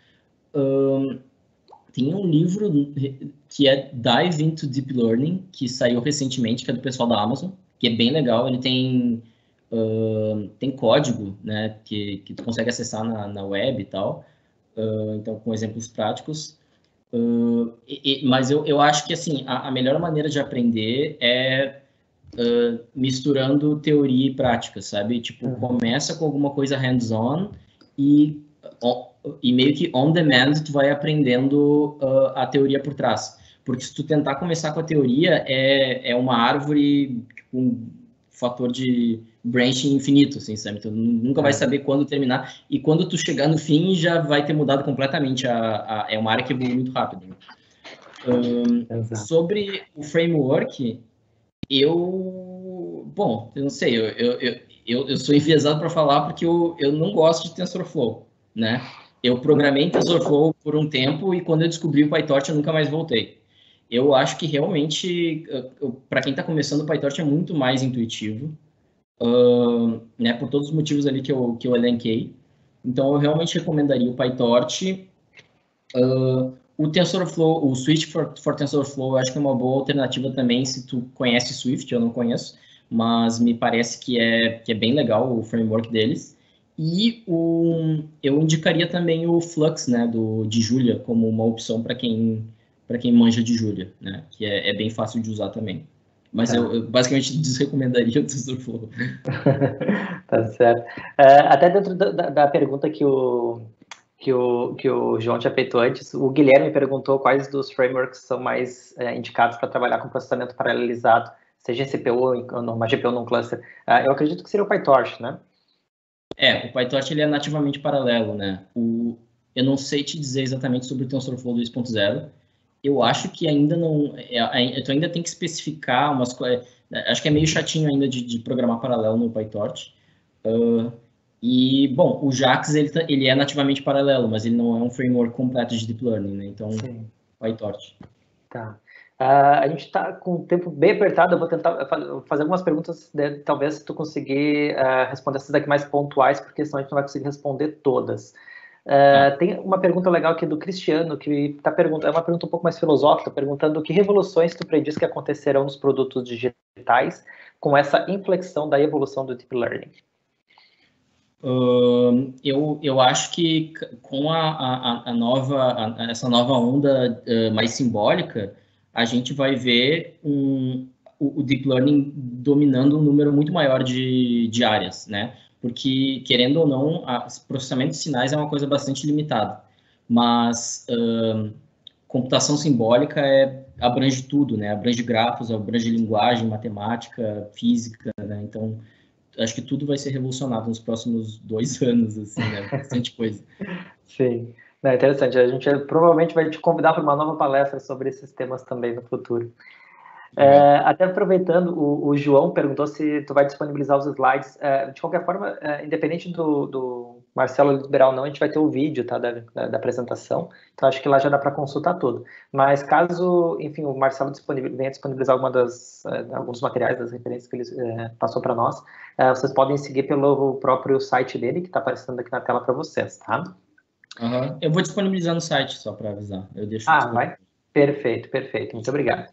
Tem um livro que é Dive into Deep Learning, que saiu recentemente, que é do pessoal da Amazon, que é bem legal. Ele tem código, né, que tu consegue acessar na web e tal, então com exemplos práticos. Mas eu acho que assim a melhor maneira de aprender é misturando teoria e prática, sabe? Tipo, começa com alguma coisa hands-on e meio que on demand tu vai aprendendo a teoria por trás. Porque se tu tentar começar com a teoria, é uma árvore com um fator de branching infinito, assim, sabe? Tu nunca vai saber quando terminar. E quando tu chegar no fim, já vai ter mudado completamente. É uma área que evolui muito rápido. Sobre o framework, bom, eu não sei, eu sou enviesado para falar porque eu não gosto de TensorFlow, né? Eu programei em TensorFlow por um tempo e quando eu descobri o PyTorch eu nunca mais voltei. Eu acho que realmente, para quem está começando, o PyTorch é muito mais intuitivo, né? Por todos os motivos ali que eu elenquei. Então, eu realmente recomendaria o PyTorch. O TensorFlow, o Switch for TensorFlow, eu acho que é uma boa alternativa também se tu conhece Swift, eu não conheço, mas me parece que é bem legal o framework deles. E eu indicaria também o Flux, né, de Julia, como uma opção para quem manja de Julia, né, que é bem fácil de usar também. Mas eu basicamente desrecomendaria o TensorFlow. Tá certo. Até dentro da pergunta que o João tinha feito antes, o Guilherme perguntou quais dos frameworks são mais indicados para trabalhar com processamento paralelizado, seja em CPU ou numa GPU num cluster. Eu acredito que seria o PyTorch, né? O PyTorch ele é nativamente paralelo, né? Eu não sei te dizer exatamente sobre o TensorFlow 2.0. Eu acho que ainda não... tu ainda tem que especificar umas coisas... Acho que é meio chatinho ainda de programar paralelo no PyTorch. Bom, o JAX ele é nativamente paralelo, mas ele não é um framework completo de Deep Learning, né? Então, PyTorch. Tá. A gente está com o tempo bem apertado, eu vou tentar fazer algumas perguntas, talvez se tu conseguir responder essas daqui mais pontuais, porque senão a gente não vai conseguir responder todas. Tem uma pergunta legal aqui do Cristiano, que está perguntando, é uma pergunta um pouco mais filosófica, perguntando que revoluções tu prediz que acontecerão nos produtos digitais com essa inflexão da evolução do Deep Learning? Eu acho que com essa nova onda mais simbólica, a gente vai ver o Deep Learning dominando um número muito maior de áreas, né? Porque, querendo ou não, o processamento de sinais é uma coisa bastante limitada, mas computação simbólica abrange tudo, né? Abrange grafos, abrange linguagem, matemática, física, né? Então, acho que tudo vai ser revolucionado nos próximos 2 anos, assim, né? Bastante coisa. Sim, é interessante. A gente provavelmente vai te convidar para uma nova palestra sobre esses temas também no futuro. Até aproveitando, o João perguntou se tu vai disponibilizar os slides. De qualquer forma, independente do Marcelo liberal não, a gente vai ter o vídeo, tá, da apresentação, então acho que lá já dá para consultar tudo. Mas caso, enfim, o Marcelo venha disponibilizar alguns materiais, das referências que ele passou para nós, vocês podem seguir pelo próprio site dele, que está aparecendo aqui na tela para vocês, tá? Uhum. Eu vou disponibilizar no site, só para avisar. Eu deixo vai? Perfeito, perfeito. Muito obrigado.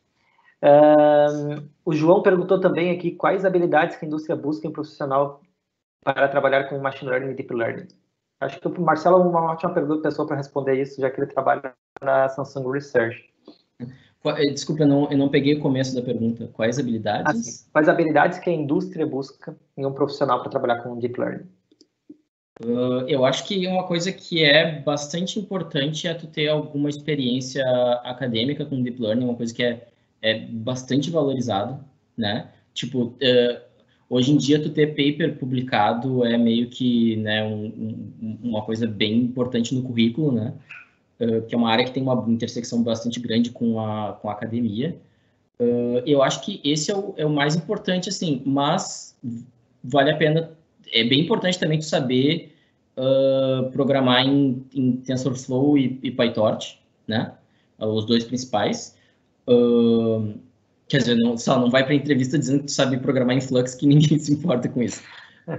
O João perguntou também aqui quais habilidades que a indústria busca em profissional para trabalhar com Machine Learning e Deep Learning. Acho que o Marcelo é uma ótima pessoa para responder isso, já que ele trabalha na Samsung Research. Desculpa, eu não peguei o começo da pergunta. Quais habilidades? Quais habilidades que a indústria busca em um profissional para trabalhar com Deep Learning? Eu acho que uma coisa que é bastante importante é tu ter alguma experiência acadêmica com Deep Learning, uma coisa que é bastante valorizada, né? Tipo, hoje em dia tu ter paper publicado é meio que, né, uma coisa bem importante no currículo, né? Que é uma área que tem uma intersecção bastante grande com a academia. Eu acho que esse é o mais importante, assim, mas vale a pena, é bem importante também tu saber programar em TensorFlow e PyTorch, né? Os dois principais. Quer dizer, não vai para entrevista dizendo que tu sabe programar em Flux, que ninguém se importa com isso.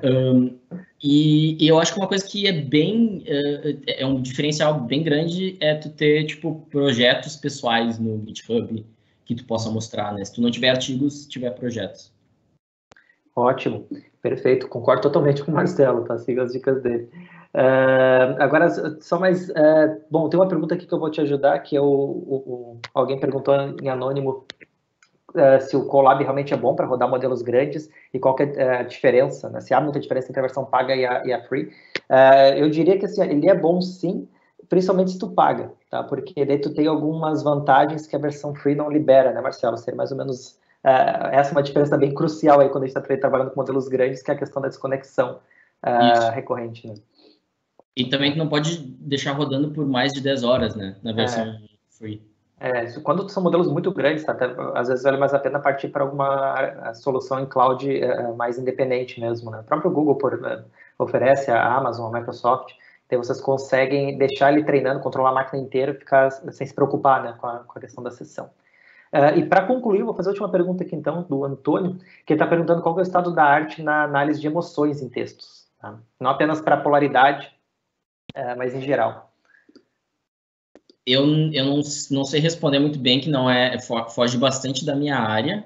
E eu acho que uma coisa que é um diferencial bem grande é tu ter, tipo, projetos pessoais no GitHub que tu possa mostrar, né? Se tu não tiver artigos, tiver projetos. Ótimo, perfeito, concordo totalmente com o Marcelo, tá? Siga as dicas dele. Agora, só mais... bom, tem uma pergunta aqui que eu vou te ajudar, que é alguém perguntou em anônimo se o Colab realmente é bom para rodar modelos grandes e qual que é a diferença, né? Se há muita diferença entre a versão paga e a free. Eu diria que assim, ele é bom sim, principalmente se tu paga, tá? Porque daí tu tem algumas vantagens que a versão free não libera, né, Marcelo? Ser mais ou menos... essa é uma diferença bem crucial aí quando a gente está trabalhando com modelos grandes, que é a questão da desconexão recorrente, né? E também tu não pode deixar rodando por mais de 10 horas, né? Na versão free. Quando são modelos muito grandes, tá? Às vezes vale mais a pena partir para alguma solução em cloud mais independente mesmo, né? O próprio Google oferece, a Amazon, a Microsoft, então vocês conseguem deixar ele treinando, controlar a máquina inteira, ficar sem se preocupar, né, com a questão da sessão. E para concluir, vou fazer a última pergunta aqui então, do Antônio, que está perguntando qual é o estado da arte na análise de emoções em textos, tá? Não apenas para polaridade, mas em geral. Eu não sei responder muito bem, que não foge bastante da minha área,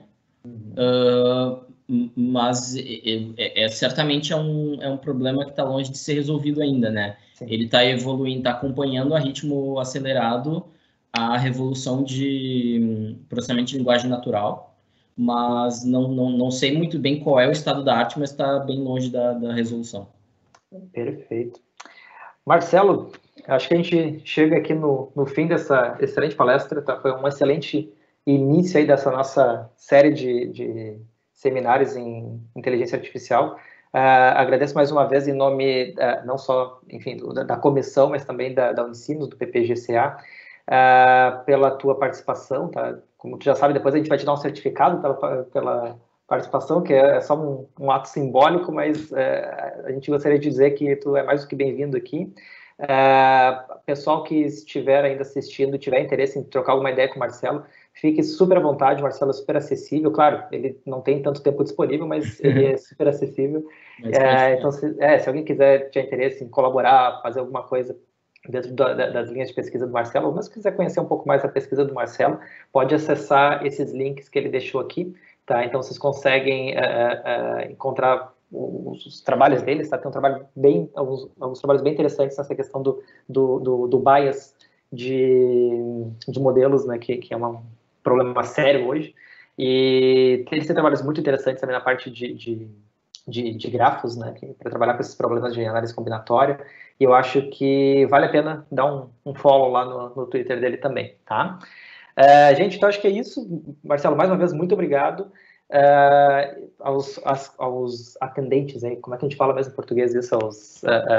mas certamente é um problema que está longe de ser resolvido ainda, né? Sim. Ele está evoluindo, está acompanhando a ritmo acelerado a revolução de processamento de linguagem natural, mas não sei muito bem qual é o estado da arte, mas está bem longe da resolução. Perfeito. Marcelo, acho que a gente chega aqui no fim dessa excelente palestra, tá? Foi um excelente início aí dessa nossa série de seminários em inteligência artificial. Agradeço mais uma vez em nome não só, enfim, da comissão, mas também da Unicinos, do PPGCA, pela tua participação, tá? Como tu já sabe, depois a gente vai te dar um certificado pela participação, que é só um ato simbólico, mas a gente gostaria de dizer que tu é mais do que bem-vindo aqui. Pessoal que estiver ainda assistindo, tiver interesse em trocar alguma ideia com o Marcelo, fique super à vontade, o Marcelo é super acessível, claro, ele não tem tanto tempo disponível, mas ele é super acessível. Então, se alguém tiver interesse em colaborar, fazer alguma coisa dentro das linhas de pesquisa do Marcelo, ou mesmo se quiser conhecer um pouco mais a pesquisa do Marcelo, pode acessar esses links que ele deixou aqui, tá? Então, vocês conseguem encontrar os trabalhos deles, tá? Tem alguns trabalhos bem interessantes nessa questão do bias de modelos, né? Que é um problema sério hoje. E eles têm trabalhos muito interessantes também na parte de grafos, né? Para trabalhar com esses problemas de análise combinatória. E eu acho que vale a pena dar um follow lá no Twitter dele também, tá? Gente, então acho que é isso. Marcelo, mais uma vez, muito obrigado. Aos atendentes, aí, como é que a gente fala mesmo em português isso? Aos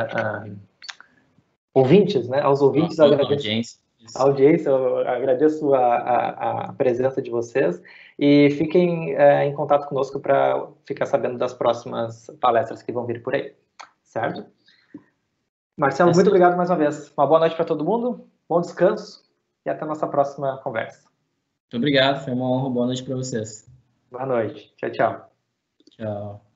ouvintes, né? Aos ouvintes, a audiência, eu agradeço a presença de vocês e fiquem em contato conosco para ficar sabendo das próximas palestras que vão vir por aí, certo? Marcelo, muito obrigado mais uma vez. Uma boa noite para todo mundo, bom descanso e até a nossa próxima conversa. Muito obrigado, foi uma honra. Boa noite para vocês. Boa noite. Tchau, tchau. Tchau.